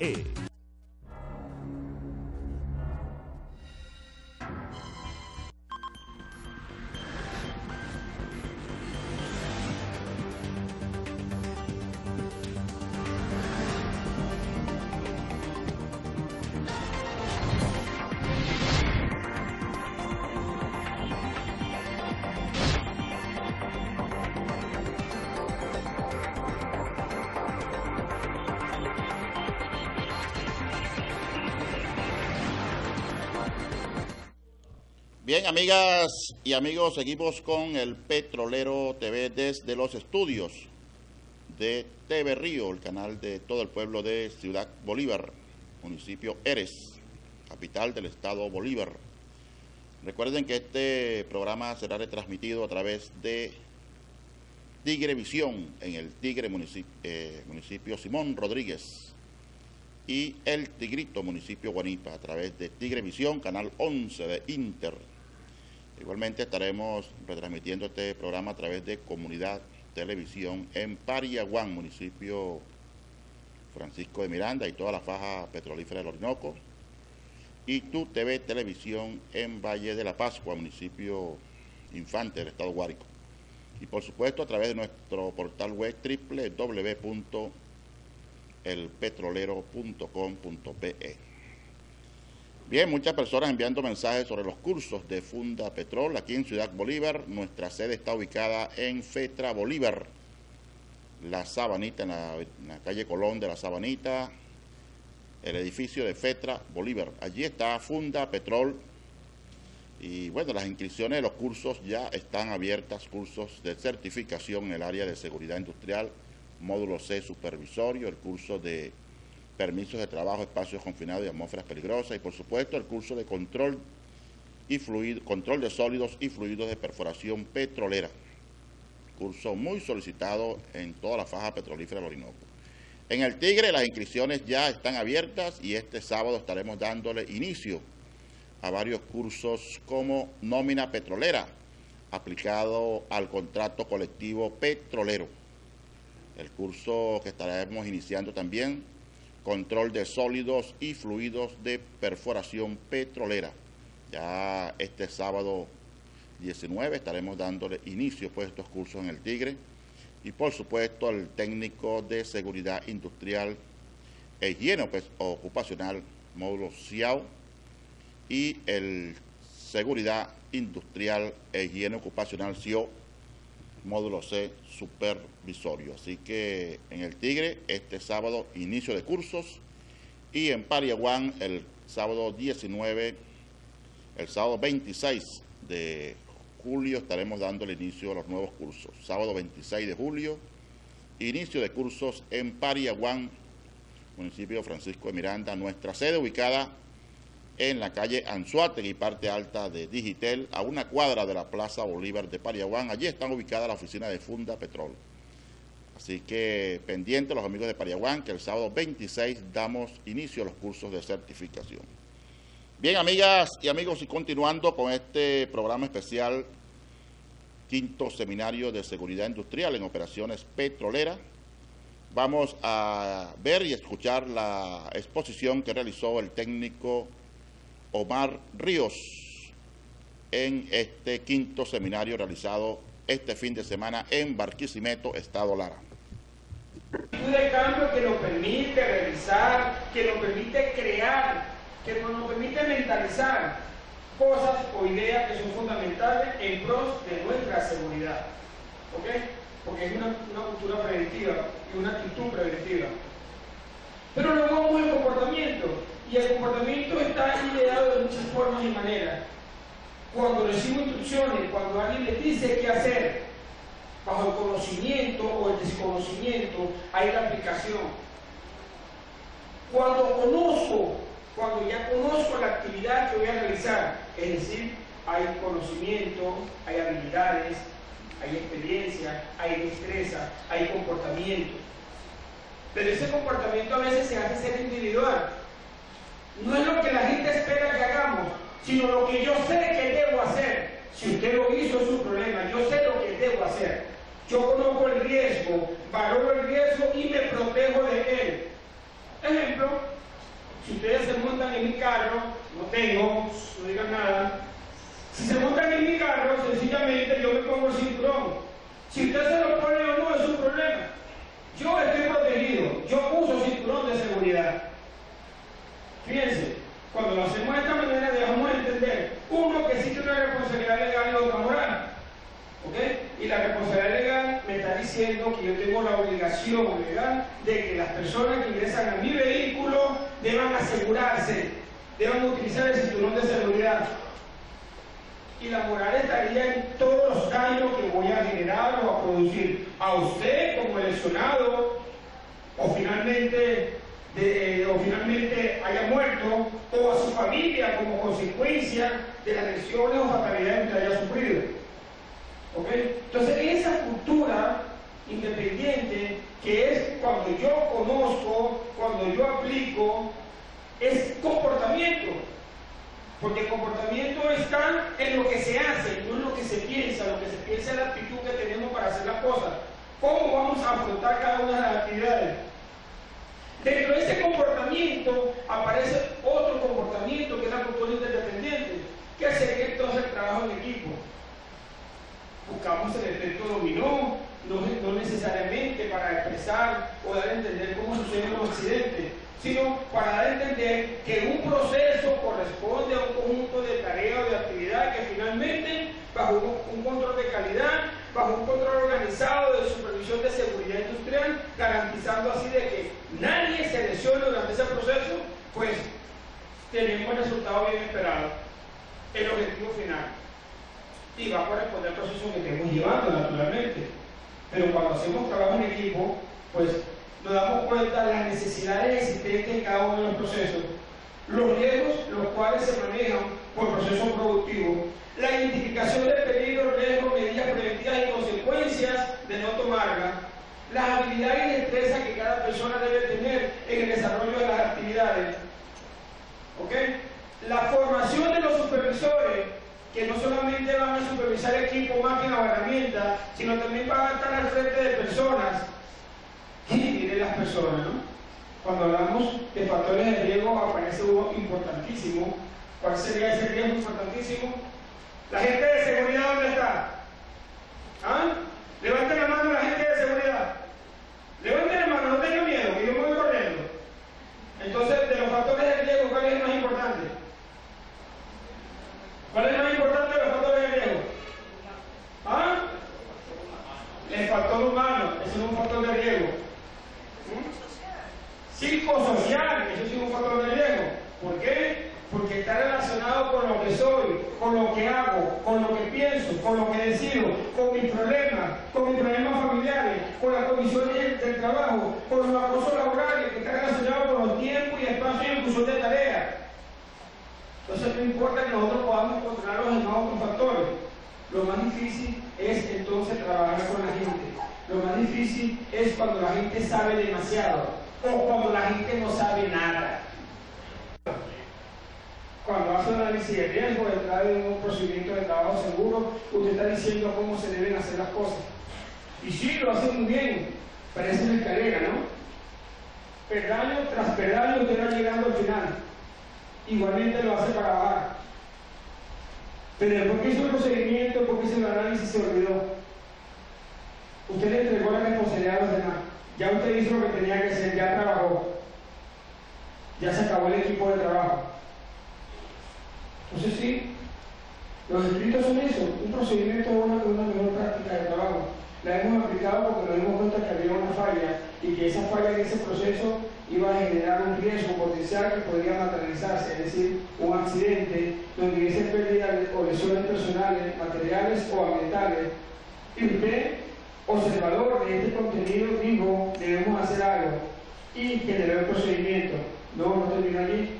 Bien, amigas y amigos, seguimos con el Petrolero T V desde los estudios de T V Río, el canal de todo el pueblo de Ciudad Bolívar, municipio Eres, capital del estado Bolívar. Recuerden que este programa será retransmitido a través de Tigrevisión en el Tigre, municipio, eh, municipio Simón Rodríguez, y El Tigrito, municipio Guanipa, a través de Tigrevisión, canal once de Inter. Igualmente estaremos retransmitiendo este programa a través de Comunidad Televisión en Pariaguán, municipio Francisco de Miranda y toda la faja petrolífera del Orinoco, y Tu T V Televisión en Valle de la Pascua, municipio Infante del estado Guárico. Y por supuesto a través de nuestro portal web doble u doble u doble u punto el petrolero punto com punto be. Bien, muchas personas enviando mensajes sobre los cursos de Funda Petrol aquí en Ciudad Bolívar. Nuestra sede está ubicada en Fetra Bolívar, La Sabanita, en la, en la calle Colón de La Sabanita, el edificio de Fetra Bolívar. Allí está Funda Petrol. Y bueno, las inscripciones de los cursos ya están abiertas, cursos de certificación en el área de seguridad industrial, módulo C supervisorio, el curso de permisos de trabajo, espacios confinados y atmósferas peligrosas, y por supuesto el curso de control y fluido, control de sólidos y fluidos de perforación petrolera, curso muy solicitado en toda la faja petrolífera del Orinoco. En el Tigre las inscripciones ya están abiertas y este sábado estaremos dándole inicio a varios cursos como nómina petrolera, aplicado al contrato colectivo petrolero. El curso que estaremos iniciando también, control de sólidos y fluidos de perforación petrolera. Ya este sábado diecinueve estaremos dándole inicio pues, a estos cursos en el Tigre. Y por supuesto el técnico de seguridad industrial e higiene pues, ocupacional, módulo C I A O, y el seguridad industrial e higiene ocupacional C I O, módulo C supervisorio. Así que en el Tigre este sábado inicio de cursos, y en Pariaguán el sábado diecinueve, el sábado veintiséis de julio estaremos dando el inicio a los nuevos cursos. Sábado veintiséis de julio, inicio de cursos en Pariaguán, municipio Francisco de Miranda, nuestra sede ubicada en la calle Anzoátegui, parte alta de Digitel, a una cuadra de la Plaza Bolívar de Pariaguán. Allí están ubicadas la oficina de Funda Petrol. Así que pendientes los amigos de Pariaguán, que el sábado veintiséis damos inicio a los cursos de certificación. Bien, amigas y amigos, y continuando con este programa especial, quinto seminario de seguridad industrial en operaciones petroleras, vamos a ver y escuchar la exposición que realizó el técnico Omar Ríos en este quinto seminario realizado este fin de semana en Barquisimeto, Estado Lara. De cambio que nos permite revisar, que nos permite crear, que nos permite mentalizar cosas o ideas que son fundamentales en pros de nuestra seguridad. ¿Ok? Porque es una, una cultura preventiva y una actitud preventiva. Pero luego vamos al comportamiento, y el comportamiento está ideado de muchas formas y maneras. Cuando recibo instrucciones, cuando alguien le dice qué hacer, bajo el conocimiento o el desconocimiento, hay la aplicación. Cuando conozco, cuando ya conozco la actividad que voy a realizar, es decir, hay conocimiento, hay habilidades, hay experiencia, hay destreza, hay comportamiento. Pero ese comportamiento a veces se hace ser individual. No es lo que la gente espera que hagamos, sino lo que yo sé que debo hacer. Si usted lo hizo es su problema, yo sé lo que debo hacer. Yo conozco el riesgo, valoro el riesgo y me protejo de él. Ejemplo, si ustedes se montan en mi carro, no tengo, no digan nada. Si se montan en mi carro, sencillamente yo me pongo el cinturón. Si usted se lo pone o no es su problema. Yo estoy protegido, yo uso cinturón de seguridad. Fíjense, cuando lo hacemos de esta manera dejamos de entender, uno, que existe una responsabilidad legal y otra moral. ¿Ok? Y la responsabilidad legal me está diciendo que yo tengo la obligación legal de que las personas que ingresan a mi vehículo deban asegurarse, deban utilizar el cinturón de seguridad. Y la moral estaría en todos los daños que voy a generar o a producir a usted como lesionado, o finalmente, de, o finalmente haya muerto, o a su familia como consecuencia de las lesiones o fatalidades que haya sufrido. ¿Okay? Entonces, esa cultura independiente, que es cuando yo conozco, cuando yo aplico, es comportamiento. Porque el comportamiento está en lo que se hace, no en lo que se piensa. Lo que se piensa es la actitud que tenemos para hacer las cosas. ¿Cómo vamos a afrontar cada una de las actividades? Dentro de ese comportamiento aparece otro comportamiento que es la cultura interdependiente, que sería entonces el trabajo en equipo. Buscamos el efecto dominó, no, no necesariamente para expresar o dar a entender cómo suceden los accidentes, sino para dar a entender que un proceso corresponde a un conjunto de tareas o de actividades que finalmente, bajo un, un control de calidad, bajo un control organizado de supervisión de seguridad industrial, garantizando así de que nadie se lesione durante ese proceso, pues tenemos el resultado bien esperado, el objetivo final. Y va a corresponder al proceso que estemos llevando, naturalmente. Pero cuando hacemos trabajo en equipo, pues nos damos cuenta de las necesidades existentes en cada uno de los procesos, los riesgos los cuales se manejan por procesos productivos, la identificación del peligro, riesgos, medidas preventivas y consecuencias de no tomarlas, las habilidades y destrezas que cada persona debe tener en el desarrollo de las actividades. ¿Ok? La formación de los supervisores, que no solamente van a supervisar equipos, máquinas o herramientas, sino también van a estar al frente de personas. Y miren las personas, ¿no? Cuando hablamos de factores de riesgo aparece uno importantísimo. ¿Cuál sería ese riesgo importantísimo? La gente de seguridad, ¿dónde está? ¿Ah? Levanten la mano la gente de seguridad. Levanten la mano, no tengan miedo, que yo me voy corriendo. Entonces, de los factores de riesgo, ¿cuál es el más importante? ¿Cuál es el más importante de los factores de riesgo? ¿Ah? El factor humano, ese es un factor de riesgo. ¿Mm? Psicosocial, eso sí es un factor de riesgo. ¿Por qué? Porque está relacionado con lo que soy, con lo que hago, con lo que pienso, con lo que decido, con mis problemas, con mis problemas familiares, con las condiciones del trabajo, con los acosos laborales, que está relacionado con los tiempos y espacios y inclusión de tareas. Entonces no importa que nosotros podamos controlarlos en otros factores. Lo más difícil es entonces trabajar con la gente. Lo más difícil es cuando la gente sabe demasiado o cuando la gente no sabe nada. Cuando hace un análisis de riesgo detrás de un procedimiento de trabajo seguro, usted está diciendo cómo se deben hacer las cosas. Y sí, lo hace muy bien, parece una escalera, ¿no? Peldaño tras peldaño usted va llegando al final. Igualmente lo hace para bajar. Pero después que hizo el procedimiento, porque hizo el análisis, se olvidó. Usted le entregó la responsabilidad a los demás. Ya usted hizo lo que tenía que hacer, ya trabajó. Ya se acabó el equipo de trabajo. Entonces sí, los escritos son eso, un procedimiento es una, una mejor práctica de trabajo. La hemos aplicado porque nos dimos cuenta que había una falla y que esa falla en ese proceso iba a generar un riesgo potencial que podría materializarse, es decir, un accidente donde hubiese pérdida o lesiones personales, materiales o ambientales. Y usted, observador de este contenido, dijo, debemos hacer algo y generó el procedimiento. No, no terminó allí.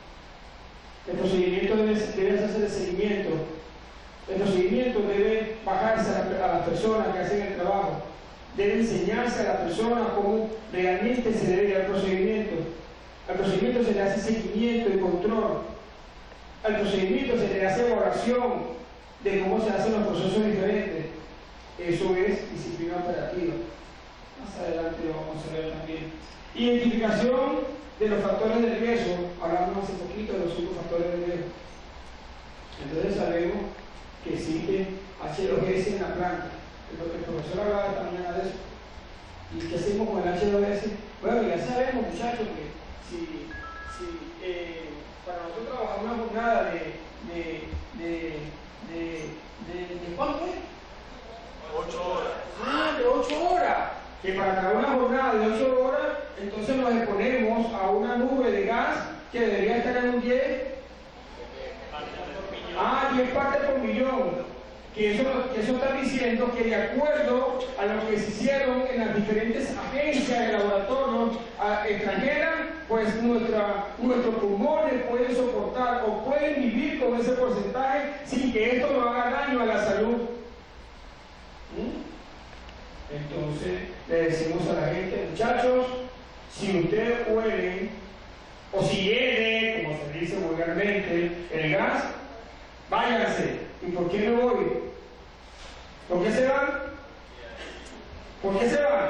El procedimiento debe, debe hacerse de seguimiento. El procedimiento debe bajarse a, la, a las personas que hacen el trabajo. Debe enseñarse a la persona cómo realmente se debe dar el procedimiento. Al procedimiento se le hace seguimiento y control. Al procedimiento se le hace evaluación de cómo se hacen los procesos diferentes. Eso es disciplina operativa. Más adelante lo vamos a ver también. Identificación de los factores de riesgo. Hablamos hace poquito de los cinco factores de riesgo. Entonces sabemos que existe H dos S en la planta. El, el profesor hablaba esta mañana de eso. ¿Y qué hacemos con el H dos S? Bueno, ya sabemos, muchachos, que si, si eh, para nosotros trabajar una jornada de, de, de, de, de, de ¿cuánto es? ocho horas. Ah, de ocho horas. Que para cada una jornada de ocho horas, entonces nos exponemos a una nube de gas que debería estar en un diez. Ah, diez partes por millón. Que eso, que eso está diciendo que de acuerdo a lo que se hicieron en las diferentes agencias de laboratorio extranjeras, pues nuestra, nuestros pulmones pueden soportar o pueden vivir con ese porcentaje sin que esto no haga daño a la salud. ¿Mm? Entonces le decimos a la gente, muchachos, si ustedes huelen o si hiede, como se dice vulgarmente, el gas, váyanse. ¿Y por qué no voy? ¿Por qué se van? ¿Por qué se van?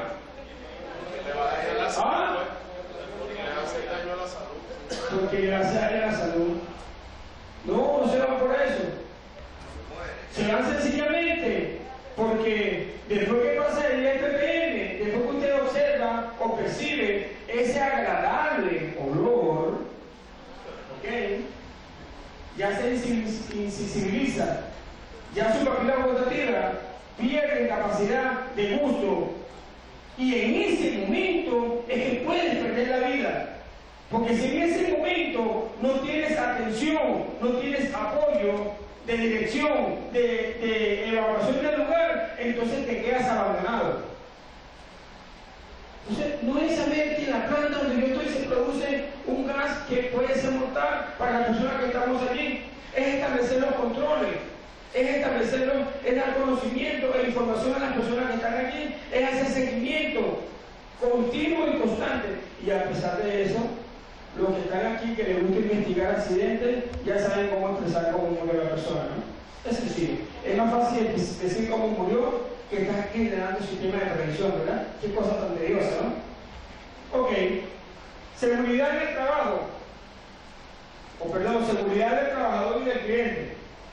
¿Ah? Porque le hace daño a la salud. Porque le hace daño a la salud. No, no se van por eso. Se van sencillamente porque después que pasa el I P P M, después que usted observa o percibe ese agradable olor, ¿ok? Ya se insensibiliza, ya su papila gustativa pierde capacidad de gusto y en ese momento es que puedes perder la vida. Porque si en ese momento no tienes atención, no tienes apoyo de dirección, de, de evaluación del lugar, entonces te quedas abandonado. Entonces, no es saber que en la planta donde yo estoy se produce un gas que puede ser mortal para las personas que estamos allí. Es establecer los controles, es establecerlo, es dar conocimiento e información a las personas que están aquí, es hacer seguimiento continuo y constante. Y a pesar de eso, los que están aquí que les gusta investigar accidentes, ya saben cómo expresar cómo murió la persona, ¿no? Es sencillo. Es más fácil decir cómo murió que estar generando un sistema de prevención, ¿verdad? Qué cosa tan tediosa, ¿no? Ok. Seguridad en el trabajo. O perdón, seguridad del trabajador y del cliente.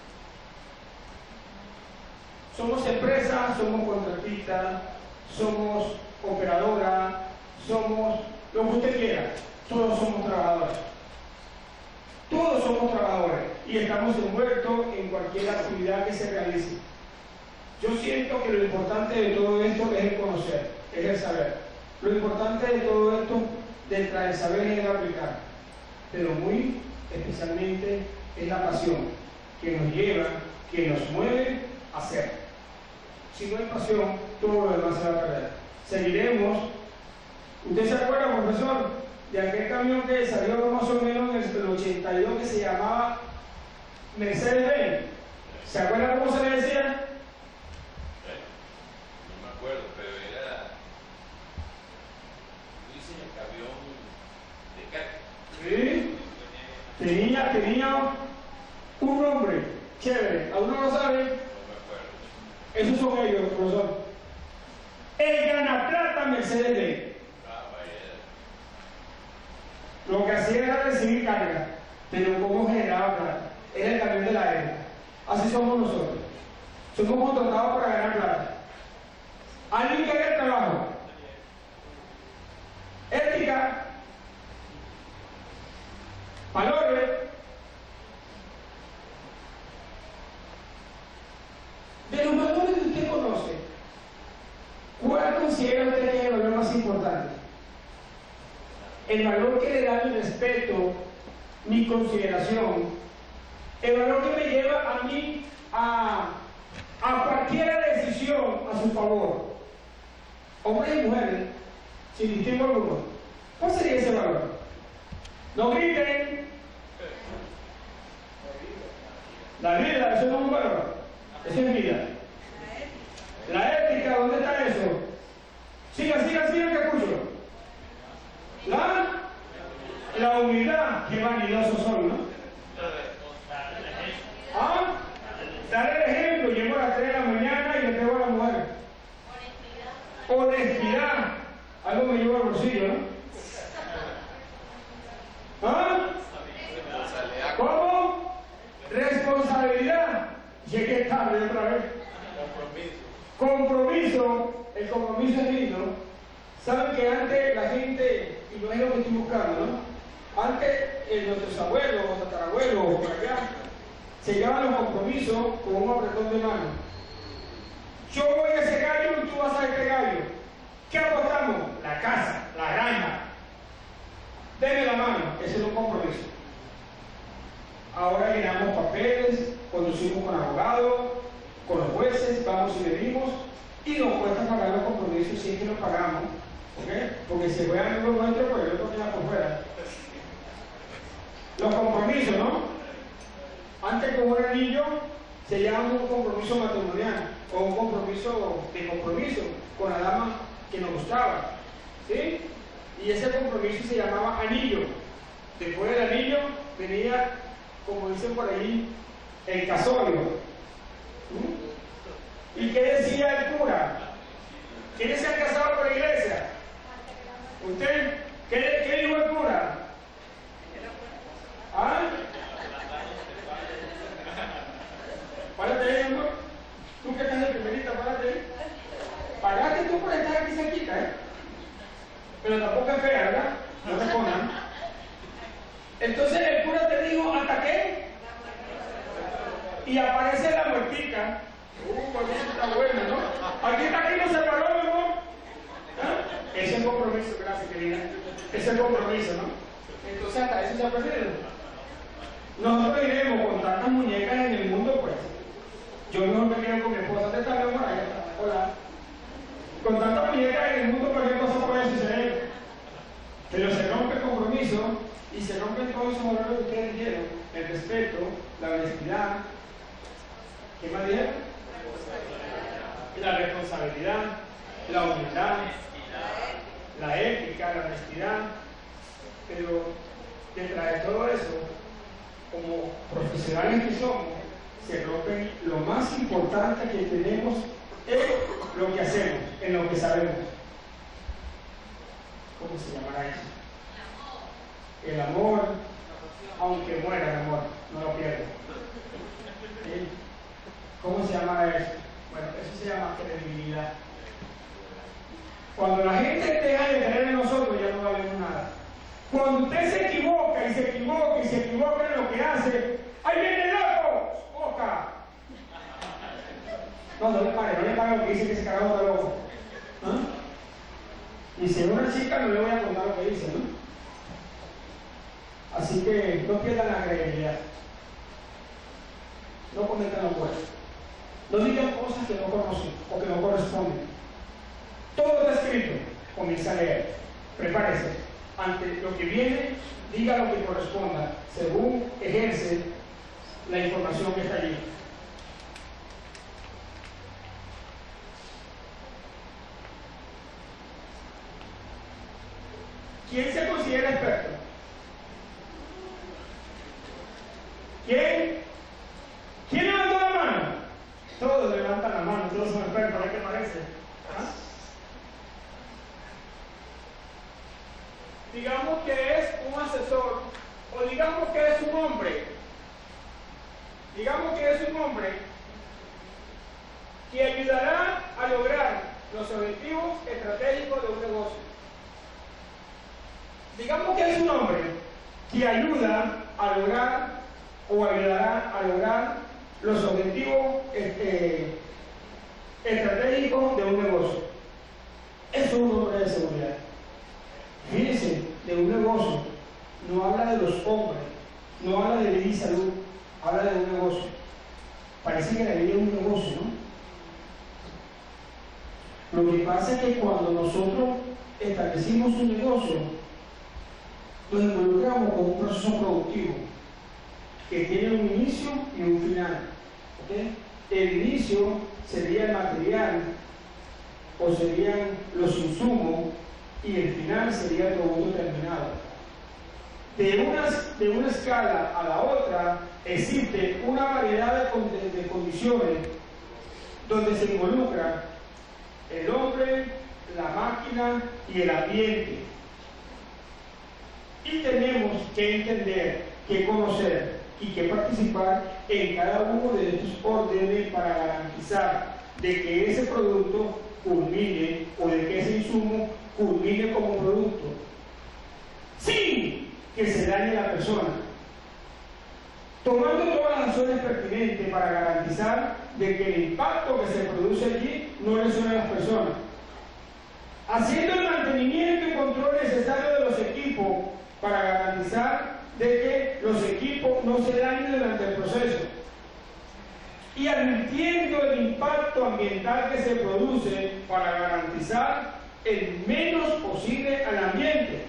Somos empresa, somos contratistas, somos operadora, somos lo que usted quiera. Todos somos trabajadores. Todos somos trabajadores y estamos envueltos en cualquier actividad que se realice. Yo siento que lo importante de todo esto es el conocer, es el saber. Lo importante de todo esto, detrás del saber, es el aplicar. Pero muy especialmente es la pasión que nos lleva, que nos mueve a hacer. Si no hay pasión, todo lo demás se va a perder. Seguiremos. ¿Usted se acuerda, profesor, de aquel camión que salió más o menos en el ochenta y dos que se llamaba Mercedes-Benz? ¿Se acuerda cómo se le decía? No me acuerdo, pero era tenía, tenía un nombre chévere. ¿Aún no lo saben? Esos son ellos, profesor. El ganaplata Mercedes-Benz. Lo que hacía era recibir carga, pero como generaba plata. Era el camión de la época. Así somos nosotros. Somos contratados para ganar plata. Alguien que haga el trabajo. Ética. Valores. De los valores que usted conoce, ¿cuál considera usted que es el valor más importante? El valor que le da mi respeto, mi consideración, el valor que me lleva a mí a, a cualquier decisión a su favor. Hombres y mujeres, sin distingo alguno. ¿Cuál sería ese valor? No griten. La vida, eso no es un valor. Eso es vida. La ética, ¿dónde está eso? Siga, siga, siga, que escucho. La, la humildad, qué vanidosos son, ¿no? ¿Ah? Dar el ejemplo, llego a las tres de la mañana y le pego a la mujer. Honestidad. Honestidad, algo me lleva al bolsillo, ¿no? ¿Ah? ¿Cómo? Responsabilidad. Llegué tarde otra vez. Compromiso. El compromiso es lindo. Saben que antes la gente, y no es lo que estoy buscando, ¿no? Antes eh, nuestros abuelos o tatarabuelos o por allá se llevaban los compromisos con un apretón de mano. Yo voy a ese gallo y tú vas a este gallo. ¿Qué apostamos? La casa, la granja. Deme la mano, ese es un compromiso. Ahora llenamos papeles, conducimos con abogados, con los jueces, vamos y venimos, y nos cuesta pagar los compromisos si es que los pagamos, ¿okay? Porque si voy a ver los nuestros, pues el otro queda por fuera. Los compromisos, ¿no? Antes con un anillo se llama un compromiso matrimonial o un compromiso de compromiso con la dama que nos gustaba, ¿sí? Y ese compromiso se llamaba anillo. Después del anillo venía, como dicen por ahí, el casorio. ¿Mm? ¿Y qué decía el cura? ¿Quiénes se han casado por la iglesia? ¿Usted? ¿Qué, qué dijo el cura? ¿Ah? Párate ahí, amor. Tú que estás de primerita, párate ahí. Pagaste tú por estar aquí cerquita, ¿eh? Pero tampoco es fea, ¿verdad? No te pongan. Entonces el cura te dijo, ¿hasta qué? Y aparece la muertica. Uh, pues eso está bueno, ¿no? Aquí está, aquí no se paró, mi amor. ¿Ah? Ese es el compromiso, gracias, querida. Ese es el compromiso, ¿no? Entonces hasta eso se ha perdido. Nosotros iremos con tantas muñecas en el mundo, pues. Yo mejor me quedo con mi esposa. ¿Dónde está mi amor? Ahí está. Hola. Con tantas muñecas en el mundo, cualquier cosa puede suceder. Pero se rompe el compromiso y se rompen todos esos valores que ustedes dijeron: el respeto, la honestidad. ¿Qué más dijeron? La responsabilidad, la humildad, la ética, la honestidad. Pero detrás de todo eso, como profesionales que somos, se rompen lo más importante que tenemos en lo que hacemos, en lo que sabemos. ¿Cómo se llamará eso? El amor, aunque muera el amor, no lo pierdo. ¿Sí? ¿Cómo se llamará eso? Bueno, eso se llama credibilidad. Cuando la gente deja de creer en nosotros, ya no valemos nada. Cuando usted se equivoca y se equivoca y se equivoca en lo que hace, ¡ahí viene loco! ¡Boca! No, no le pague, no le pague lo que dice que ese carajo está loco. ¿Ah? Y si es una chica, no le voy a contar lo que dice, ¿no? Así que no pierdan la credibilidad. No cometan los huevos. No digan cosas que no conocen o que no corresponden. Todo está escrito. Comienza a leer. Prepárese. Ante lo que viene, diga lo que corresponda, según ejerce la información que está allí. ¿Quién se considera experto? ¿Quién levantó la mano? Todos levantan la mano, todos son expertos, ¿qué te parece? ¿Ah? Digamos que es un asesor, o digamos que es un hombre, digamos que es un hombre que ayudará a lograr los objetivos estratégicos de un negocio. Digamos que es un hombre que ayuda a lograr o ayudará a lograr los objetivos eh, estratégicos de un negocio. Eso es un hombre de seguridad. Fíjense, de un negocio no habla de los hombres, no habla de vida y salud, habla de un negocio. Parece que la vida es un negocio, ¿no? Lo que pasa es que cuando nosotros establecimos un negocio, nos involucramos con un proceso productivo que tiene un inicio y un final. ¿Okay? El inicio sería el material o serían los insumos y el final sería el producto terminado. De una, de una escala a la otra existe una variedad de, de condiciones donde se involucra el hombre, la máquina y el ambiente. Y tenemos que entender, que conocer y que participar en cada uno de estos órdenes para garantizar de que ese producto culmine o de que ese insumo culmine como producto sin que se dañe la persona, tomando todas las acciones pertinentes para garantizar de que el impacto que se produce allí no lesione a las personas, haciendo el mantenimiento y control necesario de los equipos para garantizar de que los equipos no se dañen durante el proceso y advirtiendo el impacto ambiental que se produce para garantizar el menos posible al ambiente.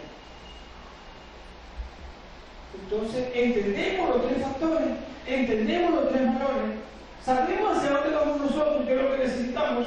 Entonces entendemos los tres factores, entendemos los tres valores, sabemos hacia dónde vamos nosotros y qué es lo que necesitamos.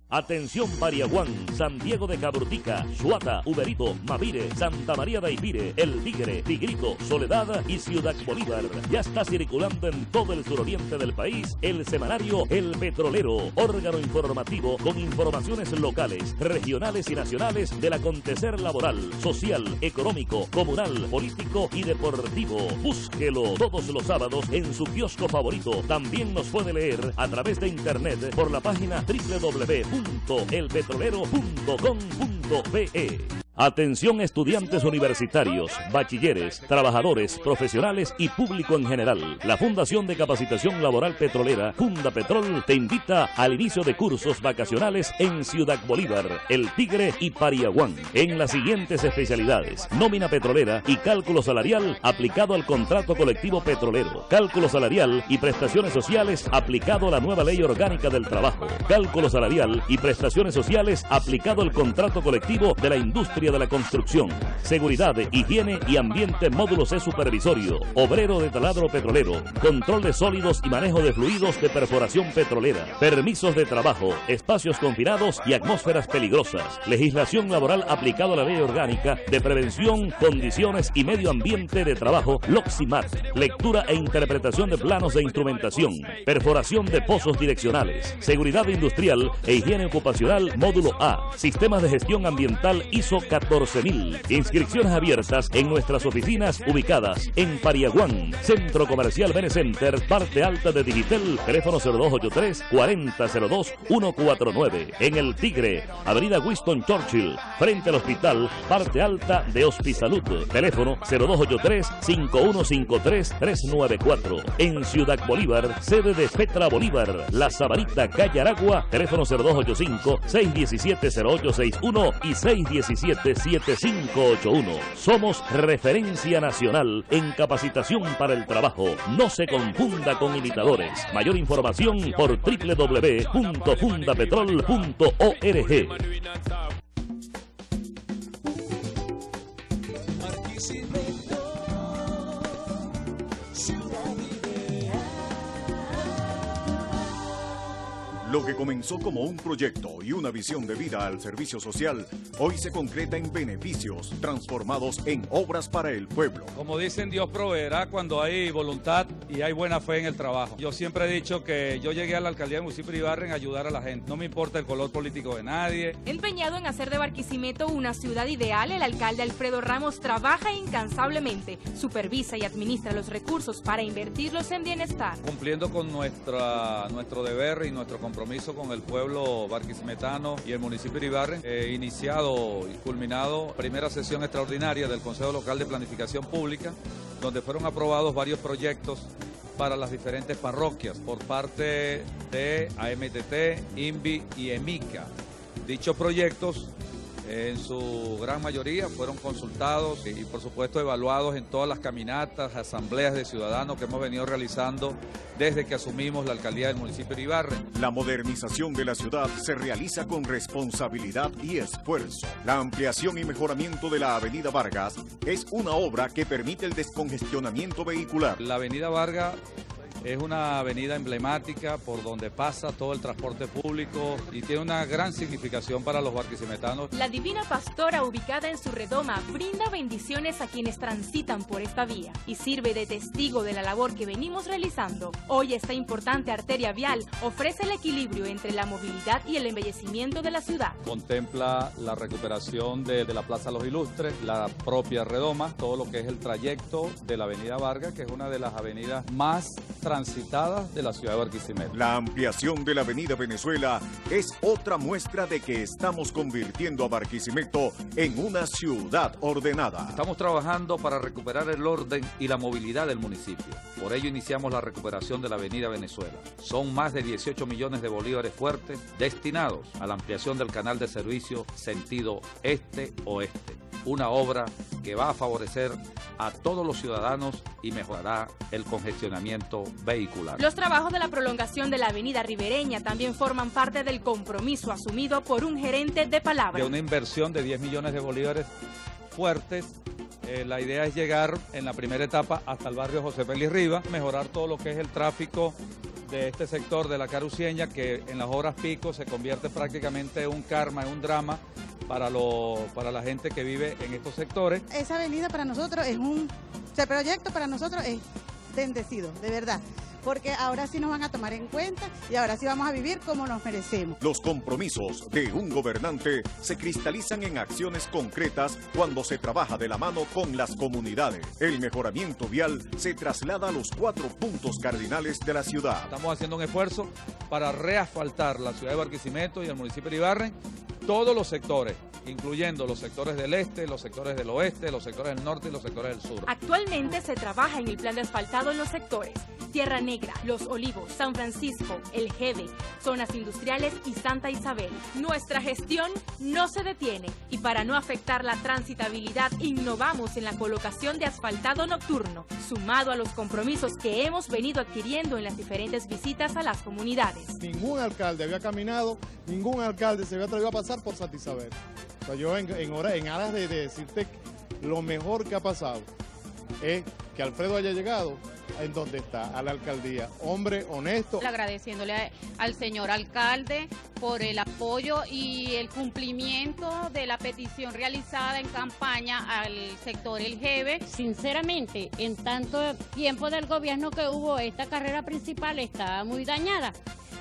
Atención Pariaguán, San Diego de Caburtica, Suata, Uberito, Mavire, Santa María de Ispire, El Tigre, Tigrito, Soledad y Ciudad Bolívar. Ya está circulando en todo el suroriente del país el semanario El Petrolero, órgano informativo con informaciones locales, regionales y nacionales del acontecer laboral, social, económico, comunal, político y deportivo. Búsquelo todos los sábados en su kiosco favorito. También nos puede leer a través de internet por la página doble u doble u doble u punto el petrolero punto com punto be. Atención estudiantes universitarios, bachilleres, trabajadores, profesionales y público en general. La Fundación de Capacitación Laboral Petrolera, Fundapetrol, te invita al inicio de cursos vacacionales en Ciudad Bolívar, El Tigre y Pariaguán, en las siguientes especialidades: nómina petrolera y cálculo salarial aplicado al contrato colectivo petrolero, cálculo salarial y prestaciones sociales aplicado a la nueva Ley Orgánica del Trabajo, cálculo salarial y prestaciones sociales aplicado al contrato colectivo de la industria de la construcción, seguridad, higiene y ambiente módulo C supervisorio, obrero de taladro petrolero, control de sólidos y manejo de fluidos de perforación petrolera, permisos de trabajo, espacios confinados y atmósferas peligrosas, legislación laboral aplicada a la Ley Orgánica de Prevención, Condiciones y Medio Ambiente de Trabajo, LOXIMAT, lectura e interpretación de planos de instrumentación, perforación de pozos direccionales, seguridad industrial e higiene ocupacional módulo A, sistemas de gestión ambiental I S O catorce mil. Inscripciones abiertas en nuestras oficinas ubicadas en Pariaguán, Centro Comercial Benecenter, parte alta de Digitel, teléfono cero dos ochenta y tres, cuarenta cero dos, ciento cuarenta y nueve. En El Tigre, avenida Winston Churchill, frente al hospital, parte alta de Hospisalud, teléfono cero dos ochenta y tres, cinco uno cinco tres, tres nueve cuatro. En Ciudad Bolívar, sede de Petra Bolívar, La Sabarita, calle Aragua, teléfono cero dos ochenta y cinco, seiscientos diecisiete, cero ocho sesenta y uno y seiscientos diecisiete, setenta y cinco ochenta y uno. Somos referencia nacional en capacitación para el trabajo. No se confunda con imitadores. Mayor información por doble u doble u doble u punto fundapetrol punto org. Lo que comenzó como un proyecto y una visión de vida al servicio social, hoy se concreta en beneficios transformados en obras para el pueblo. Como dicen, Dios proveerá cuando hay voluntad y hay buena fe en el trabajo. Yo siempre he dicho que yo llegué a la alcaldía del municipio de Ibarra en ayudar a la gente. No me importa el color político de nadie. Empeñado en hacer de Barquisimeto una ciudad ideal, el alcalde Alfredo Ramos trabaja incansablemente, supervisa y administra los recursos para invertirlos en bienestar. Cumpliendo con nuestra, nuestro deber y nuestro compromiso con el pueblo barquisimetano y el municipio de Ibarra, eh, iniciado y culminado primera sesión extraordinaria del Consejo Local de Planificación Pública, donde fueron aprobados varios proyectos para las diferentes parroquias por parte de A M T T, INVI y EMICA. Dichos proyectos en su gran mayoría fueron consultados y por supuesto evaluados en todas las caminatas, asambleas de ciudadanos que hemos venido realizando desde que asumimos la alcaldía del municipio de Ibarra. La modernización de la ciudad se realiza con responsabilidad y esfuerzo. La ampliación y mejoramiento de la avenida Vargas es una obra que permite el descongestionamiento vehicular. La avenida Vargas es una avenida emblemática por donde pasa todo el transporte público y tiene una gran significación para los barquisimetanos. La Divina Pastora, ubicada en su redoma, brinda bendiciones a quienes transitan por esta vía y sirve de testigo de la labor que venimos realizando. Hoy esta importante arteria vial ofrece el equilibrio entre la movilidad y el embellecimiento de la ciudad. Contempla la recuperación de, de la Plaza Los Ilustres, la propia redoma, todo lo que es el trayecto de la avenida Vargas, que es una de las avenidas más transitadas de la ciudad de Barquisimeto. La ampliación de la avenida Venezuela es otra muestra de que estamos convirtiendo a Barquisimeto en una ciudad ordenada. Estamos trabajando para recuperar el orden y la movilidad del municipio. Por ello iniciamos la recuperación de la avenida Venezuela. Son más de dieciocho millones de bolívares fuertes destinados a la ampliación del canal de servicio sentido este-oeste. Una obra que va a favorecer a todos los ciudadanos y mejorará el congestionamiento vehicular. Los trabajos de la prolongación de la avenida ribereña también forman parte del compromiso asumido por un gerente de palabra. De una inversión de diez millones de bolívares fuertes. Eh, la idea es llegar en la primera etapa hasta el barrio José Félix Rivas, mejorar todo lo que es el tráfico de este sector de la Carucieña, que en las horas pico se convierte prácticamente en un karma, en un drama para, lo, para la gente que vive en estos sectores. Esa avenida para nosotros es un, o sea, el proyecto para nosotros es bendecido, de verdad, porque ahora sí nos van a tomar en cuenta y ahora sí vamos a vivir como nos merecemos. Los compromisos de un gobernante se cristalizan en acciones concretas cuando se trabaja de la mano con las comunidades. El mejoramiento vial se traslada a los cuatro puntos cardinales de la ciudad. Estamos haciendo un esfuerzo para reasfaltar la ciudad de Barquisimeto y el municipio de Iribarren, todos los sectores, incluyendo los sectores del este, los sectores del oeste, los sectores del norte y los sectores del sur. Actualmente se trabaja en el plan de asfaltado en los sectores Tierra Negra, Los Olivos, San Francisco, El Jeve, zonas industriales y Santa Isabel. Nuestra gestión no se detiene y para no afectar la transitabilidad innovamos en la colocación de asfaltado nocturno, sumado a los compromisos que hemos venido adquiriendo en las diferentes visitas a las comunidades. Ningún alcalde había caminado, ningún alcalde se había atrevido a pasar por Santa Isabel. O sea, yo en, en, hora, en aras de, de decirte lo mejor que ha pasado es que Alfredo haya llegado en donde está, a la alcaldía, hombre honesto. Agradeciéndole a, al señor alcalde por el apoyo y el cumplimiento de la petición realizada en campaña al sector El Jeve. Sinceramente, en tanto tiempo del gobierno que hubo, esta carrera principal estaba muy dañada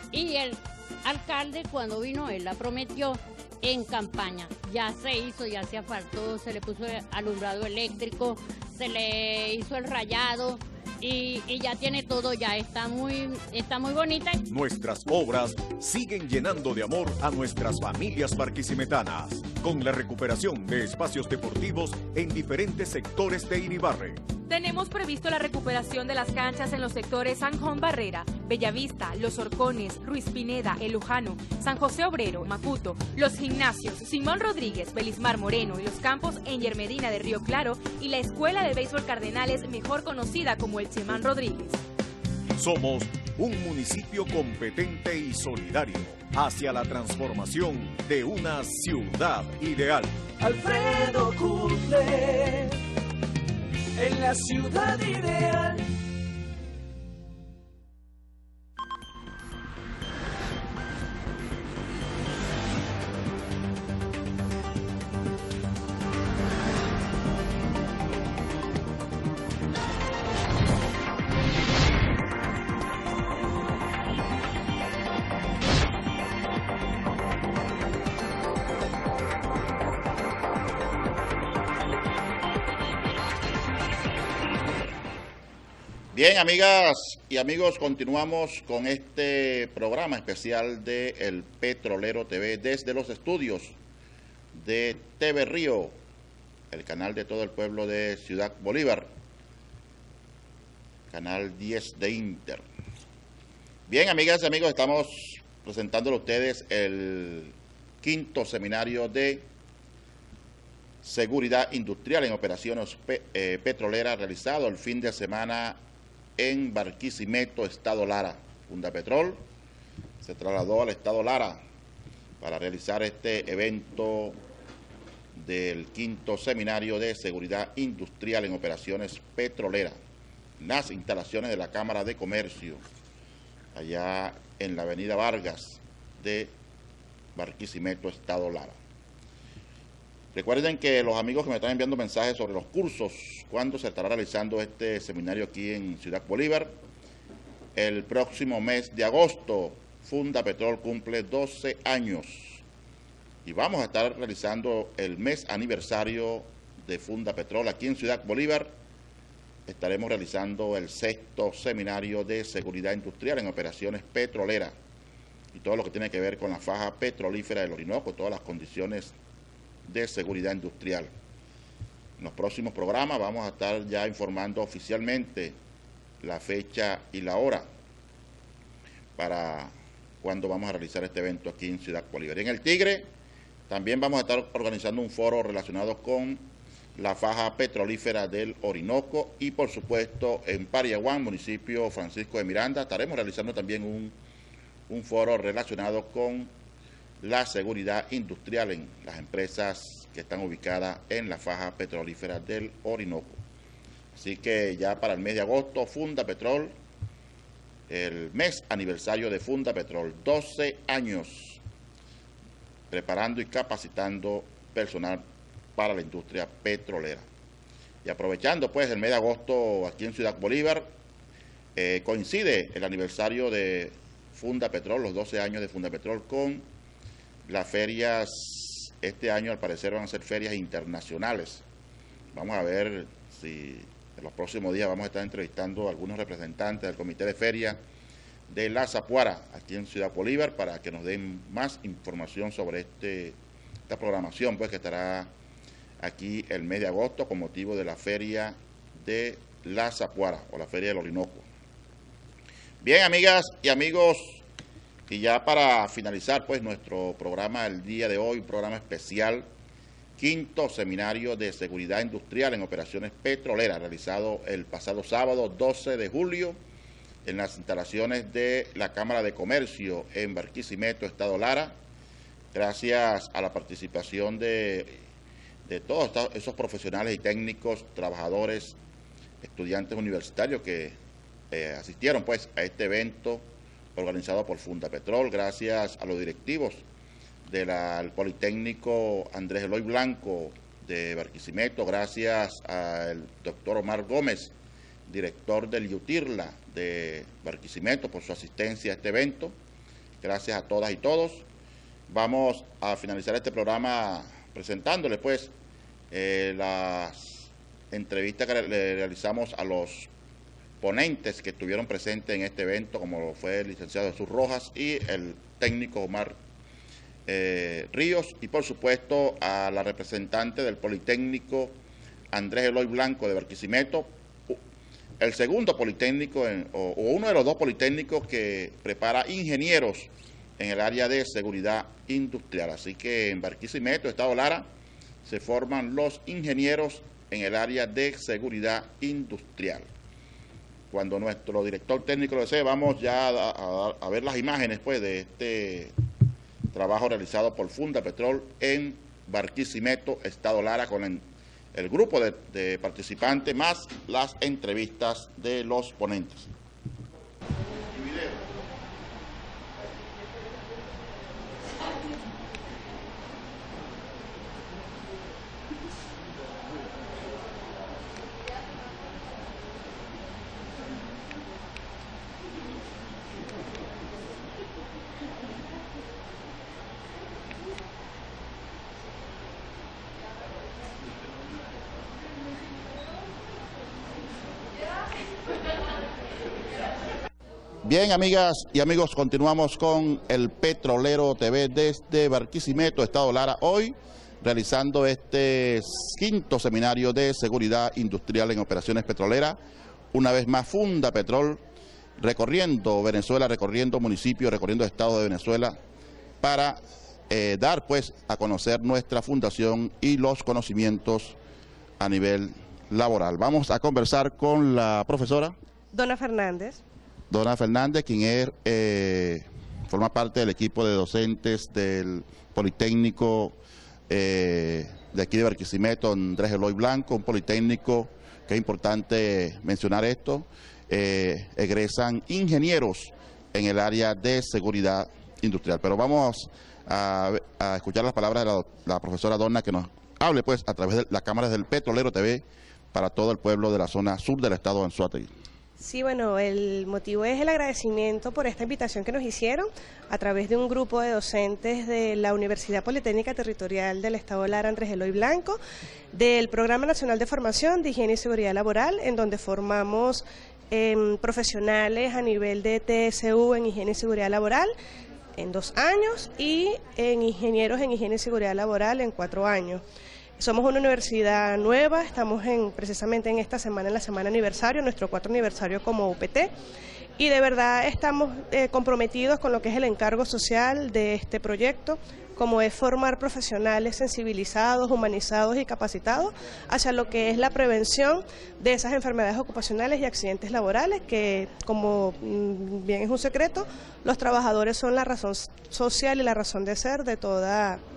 y el alcalde cuando vino, él la prometió en campaña. Ya se hizo, ya se asfaltó, se le puso alumbrado eléctrico, se le hizo el rayado y, y ya tiene todo, ya está muy, está muy bonita. Nuestras obras siguen llenando de amor a nuestras familias barquisimetanas, con la recuperación de espacios deportivos en diferentes sectores de Iribarren. Tenemos previsto la recuperación de las canchas en los sectores San Juan Barrera, Bellavista, Los Horcones, Ruiz Pineda, El Lujano, San José Obrero, Macuto, los gimnasios Simón Rodríguez, Belismar Moreno y los campos Enger Medina de Río Claro y la Escuela de Béisbol Cardenales, mejor conocida como el Simán Rodríguez. Somos un municipio competente y solidario hacia la transformación de una ciudad ideal. Alfredo cumple en la ciudad ideal. Bien, amigas y amigos, continuamos con este programa especial de El Petrolero T V desde los estudios de T V Río, el canal de todo el pueblo de Ciudad Bolívar, canal diez de Inter. Bien, amigas y amigos, estamos presentándole a ustedes el quinto seminario de seguridad industrial en operaciones pe eh, petroleras realizado el fin de semana en Barquisimeto, Estado Lara. Fundapetrol se trasladó al Estado Lara para realizar este evento del quinto seminario de seguridad industrial en operaciones petroleras, las instalaciones de la Cámara de Comercio, allá en la avenida Vargas de Barquisimeto, Estado Lara. Recuerden que los amigos que me están enviando mensajes sobre los cursos, cuándo se estará realizando este seminario aquí en Ciudad Bolívar, el próximo mes de agosto. Fundapetrol cumple doce años y vamos a estar realizando el mes aniversario de Fundapetrol aquí en Ciudad Bolívar. Estaremos realizando el sexto seminario de seguridad industrial en operaciones petroleras y todo lo que tiene que ver con la faja petrolífera del Orinoco, todas las condiciones de seguridad industrial. En los próximos programas vamos a estar ya informando oficialmente la fecha y la hora para cuando vamos a realizar este evento aquí en Ciudad Bolívar. En el Tigre también vamos a estar organizando un foro relacionado con la faja petrolífera del Orinoco y por supuesto en Pariaguán, municipio Francisco de Miranda, estaremos realizando también un, un foro relacionado con la seguridad industrial en las empresas que están ubicadas en la faja petrolífera del Orinoco. Así que ya para el mes de agosto, Fundapetrol el mes aniversario de Fundapetrol, doce años preparando y capacitando personal para la industria petrolera. Y aprovechando pues el mes de agosto aquí en Ciudad Bolívar, eh, coincide el aniversario de Fundapetrol, los doce años de Fundapetrol, con las ferias. Este año al parecer van a ser ferias internacionales. Vamos a ver si en los próximos días vamos a estar entrevistando a algunos representantes del comité de feria de La Zapuara, aquí en Ciudad Bolívar, para que nos den más información sobre este, esta programación pues que estará aquí el mes de agosto con motivo de la feria de La Zapuara o la feria del Orinoco. Bien, amigas y amigos, y ya para finalizar pues nuestro programa el día de hoy, un programa especial, quinto seminario de seguridad industrial en operaciones petroleras, realizado el pasado sábado doce de julio en las instalaciones de la Cámara de Comercio en Barquisimeto, Estado Lara, gracias a la participación de, de todos esos profesionales y técnicos, trabajadores, estudiantes universitarios que eh, asistieron pues a este evento organizado por Fundapetrol, gracias a los directivos del Politécnico Andrés Eloy Blanco de Barquisimeto, gracias al doctor Omar Gómez, director del IUTIRLA de Barquisimeto, por su asistencia a este evento. Gracias a todas y todos. Vamos a finalizar este programa presentándoles pues eh, las entrevistas que le realizamos a los ponentes que estuvieron presentes en este evento, como fue el licenciado Jesús Rojas y el técnico Omar eh, Ríos, y por supuesto a la representante del Politécnico Andrés Eloy Blanco de Barquisimeto, el segundo politécnico en, o, o uno de los dos politécnicos que prepara ingenieros en el área de seguridad industrial. Así que en Barquisimeto, Estado Lara, se forman los ingenieros en el área de seguridad industrial. Cuando nuestro director técnico lo desee, vamos ya a, a, a ver las imágenes pues, de este trabajo realizado por Fundapetrol en Barquisimeto, Estado Lara, con el, el grupo de, de participantes más las entrevistas de los ponentes. Bien, amigas y amigos, continuamos con el Petrolero T V desde Barquisimeto, Estado Lara, hoy realizando este quinto seminario de seguridad industrial en operaciones petroleras. Una vez más, Fundapetrol recorriendo Venezuela, recorriendo municipios, recorriendo estados de Venezuela para eh, dar pues a conocer nuestra fundación y los conocimientos a nivel laboral. Vamos a conversar con la profesora Dona Fernández. Dona Fernández, quien es, eh, forma parte del equipo de docentes del Politécnico eh, de aquí de Barquisimeto, Andrés Eloy Blanco, un politécnico que es importante mencionar esto, eh, egresan ingenieros en el área de seguridad industrial. Pero vamos a, a escuchar las palabras de la, la profesora Dona, que nos hable pues a través de las cámaras del Petrolero T V para todo el pueblo de la zona sur del estado de Anzoátegui. Sí, bueno, el motivo es el agradecimiento por esta invitación que nos hicieron a través de un grupo de docentes de la Universidad Politécnica Territorial del Estado Lara, Andrés Eloy Blanco, del Programa Nacional de Formación de Higiene y Seguridad Laboral, en donde formamos eh, profesionales a nivel de T S U en Higiene y Seguridad Laboral en dos años y en ingenieros en Higiene y Seguridad Laboral en cuatro años. Somos una universidad nueva, estamos en, precisamente en esta semana, en la semana aniversario, nuestro cuarto aniversario como U P T, y de verdad estamos eh, comprometidos con lo que es el encargo social de este proyecto, como es formar profesionales sensibilizados, humanizados y capacitados hacia lo que es la prevención de esas enfermedades ocupacionales y accidentes laborales, que como bien es un secreto, los trabajadores son la razón social y la razón de ser de toda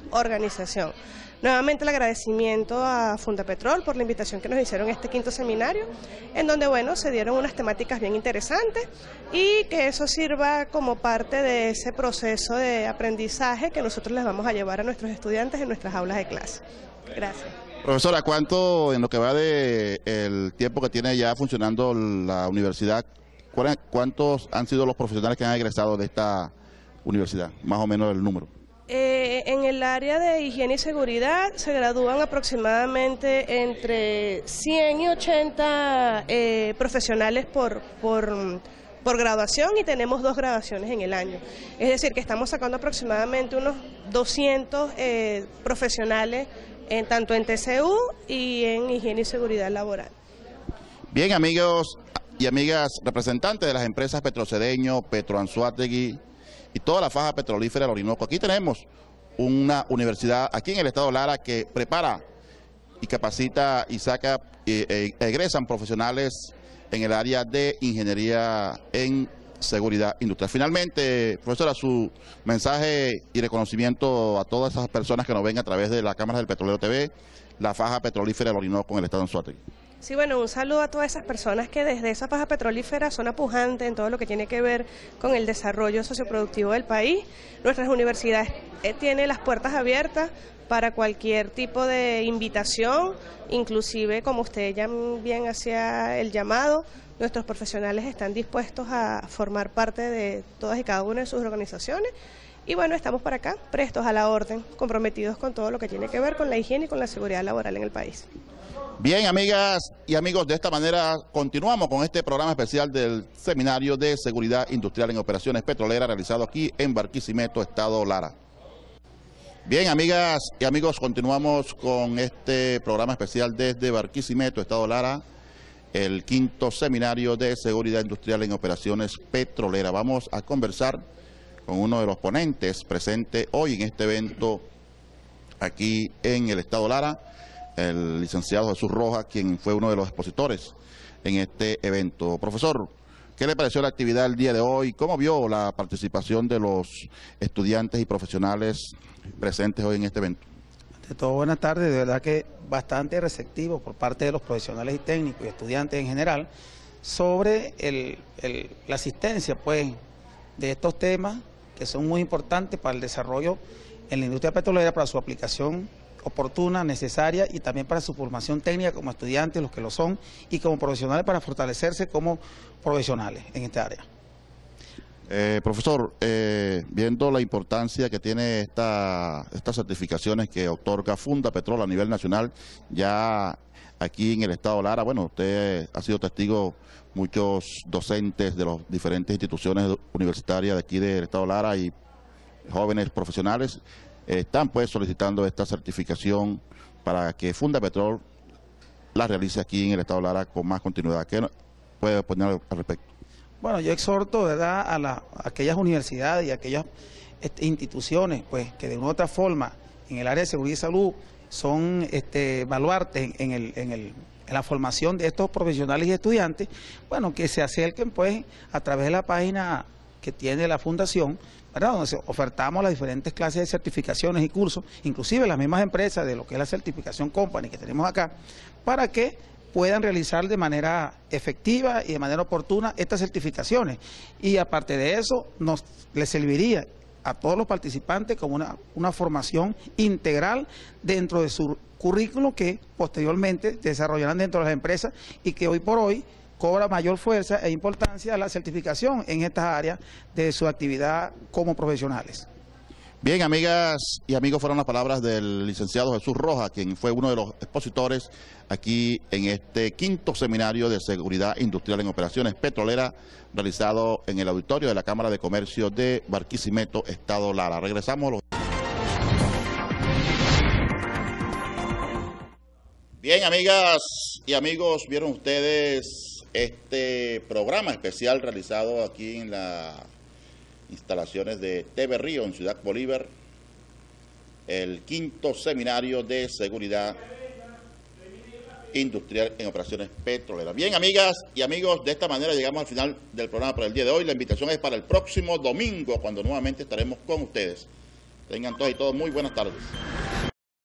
organización. Nuevamente el agradecimiento a Fundapetrol por la invitación que nos hicieron a este quinto seminario, en donde bueno, se dieron unas temáticas bien interesantes y que eso sirva como parte de ese proceso de aprendizaje que nosotros les vamos a llevar a nuestros estudiantes en nuestras aulas de clase. Gracias. Profesora, ¿cuánto en lo que va de el tiempo que tiene ya funcionando la universidad, cuántos han sido los profesionales que han egresado de esta universidad? Más o menos el número. Eh, en el área de higiene y seguridad se gradúan aproximadamente entre cien y ochenta eh, profesionales por, por, por graduación, y tenemos dos graduaciones en el año. Es decir, que estamos sacando aproximadamente unos doscientos eh, profesionales en, tanto en T C U y en higiene y seguridad laboral. Bien, amigos y amigas representantes de las empresas Petrocedeño, Petroanzoátegui y toda la faja petrolífera del Orinoco. Aquí tenemos una universidad aquí en el estado Lara que prepara y capacita y saca, e, e, egresan profesionales en el área de ingeniería en seguridad industrial. Finalmente, profesora, su mensaje y reconocimiento a todas esas personas que nos ven a través de la Cámara del Petrolero T V, la faja petrolífera del Orinoco en el estado de Anzoátegui. Sí, bueno, un saludo a todas esas personas que desde esa faja petrolífera son apujantes en todo lo que tiene que ver con el desarrollo socioproductivo del país. Nuestras universidades eh, tienen las puertas abiertas para cualquier tipo de invitación, inclusive como usted ya bien hacía el llamado, nuestros profesionales están dispuestos a formar parte de todas y cada una de sus organizaciones. Y bueno, estamos para acá, prestos a la orden, comprometidos con todo lo que tiene que ver con la higiene y con la seguridad laboral en el país. Bien, amigas y amigos, de esta manera continuamos con este programa especial del Seminario de Seguridad Industrial en Operaciones Petroleras realizado aquí en Barquisimeto, estado Lara. Bien, amigas y amigos, continuamos con este programa especial desde Barquisimeto, estado Lara, el quinto Seminario de Seguridad Industrial en Operaciones Petroleras. Vamos a conversar con uno de los ponentes presente hoy en este evento aquí en el estado Lara, el licenciado Jesús Rojas, quien fue uno de los expositores en este evento. Profesor, ¿qué le pareció la actividad el día de hoy? ¿Cómo vio la participación de los estudiantes y profesionales presentes hoy en este evento? De todo, buenas tardes. De verdad que bastante receptivo por parte de los profesionales y técnicos y estudiantes en general sobre el, el, la asistencia pues, de estos temas que son muy importantes para el desarrollo en la industria petrolera, para su aplicación oportuna, necesaria y también para su formación técnica como estudiantes, los que lo son, y como profesionales para fortalecerse como profesionales en esta área. Eh, profesor, eh, viendo la importancia que tiene esta, estas certificaciones que otorga Fundapetrol a nivel nacional, ya aquí en el estado Lara, bueno, usted ha sido testigo, muchos docentes de las diferentes instituciones universitarias de aquí del estado Lara y jóvenes profesionales están pues solicitando esta certificación para que Fundapetrol la realice aquí en el estado Lara con más continuidad. ¿Qué puede poner al respecto? Bueno, yo exhorto, ¿verdad?, a, la, a aquellas universidades y a aquellas este, instituciones pues que de una u otra forma en el área de seguridad y salud son este, baluartes en, el, en, el, en la formación de estos profesionales y estudiantes, bueno, que se acerquen pues a través de la página que tiene la fundación, ¿verdad?, donde ofertamos las diferentes clases de certificaciones y cursos, inclusive las mismas empresas de lo que es la certificación Company que tenemos acá, para que puedan realizar de manera efectiva y de manera oportuna estas certificaciones. Y aparte de eso, nos les serviría a todos los participantes como una, una formación integral dentro de su currículo que posteriormente desarrollarán dentro de las empresas y que hoy por hoy cobra mayor fuerza e importancia la certificación en estas áreas de su actividad como profesionales. Bien, amigas y amigos, fueron las palabras del licenciado Jesús Rojas, quien fue uno de los expositores aquí en este quinto Seminario de Seguridad Industrial en Operaciones Petroleras, realizado en el auditorio de la Cámara de Comercio de Barquisimeto, estado Lara. Regresamos a los... Bien, amigas y amigos, vieron ustedes este programa especial realizado aquí en las instalaciones de T V Río en Ciudad Bolívar, el quinto Seminario de Seguridad Industrial en Operaciones Petroleras. Bien, amigas y amigos, de esta manera llegamos al final del programa para el día de hoy. La invitación es para el próximo domingo, cuando nuevamente estaremos con ustedes Tengan todos y todos muy buenas tardes.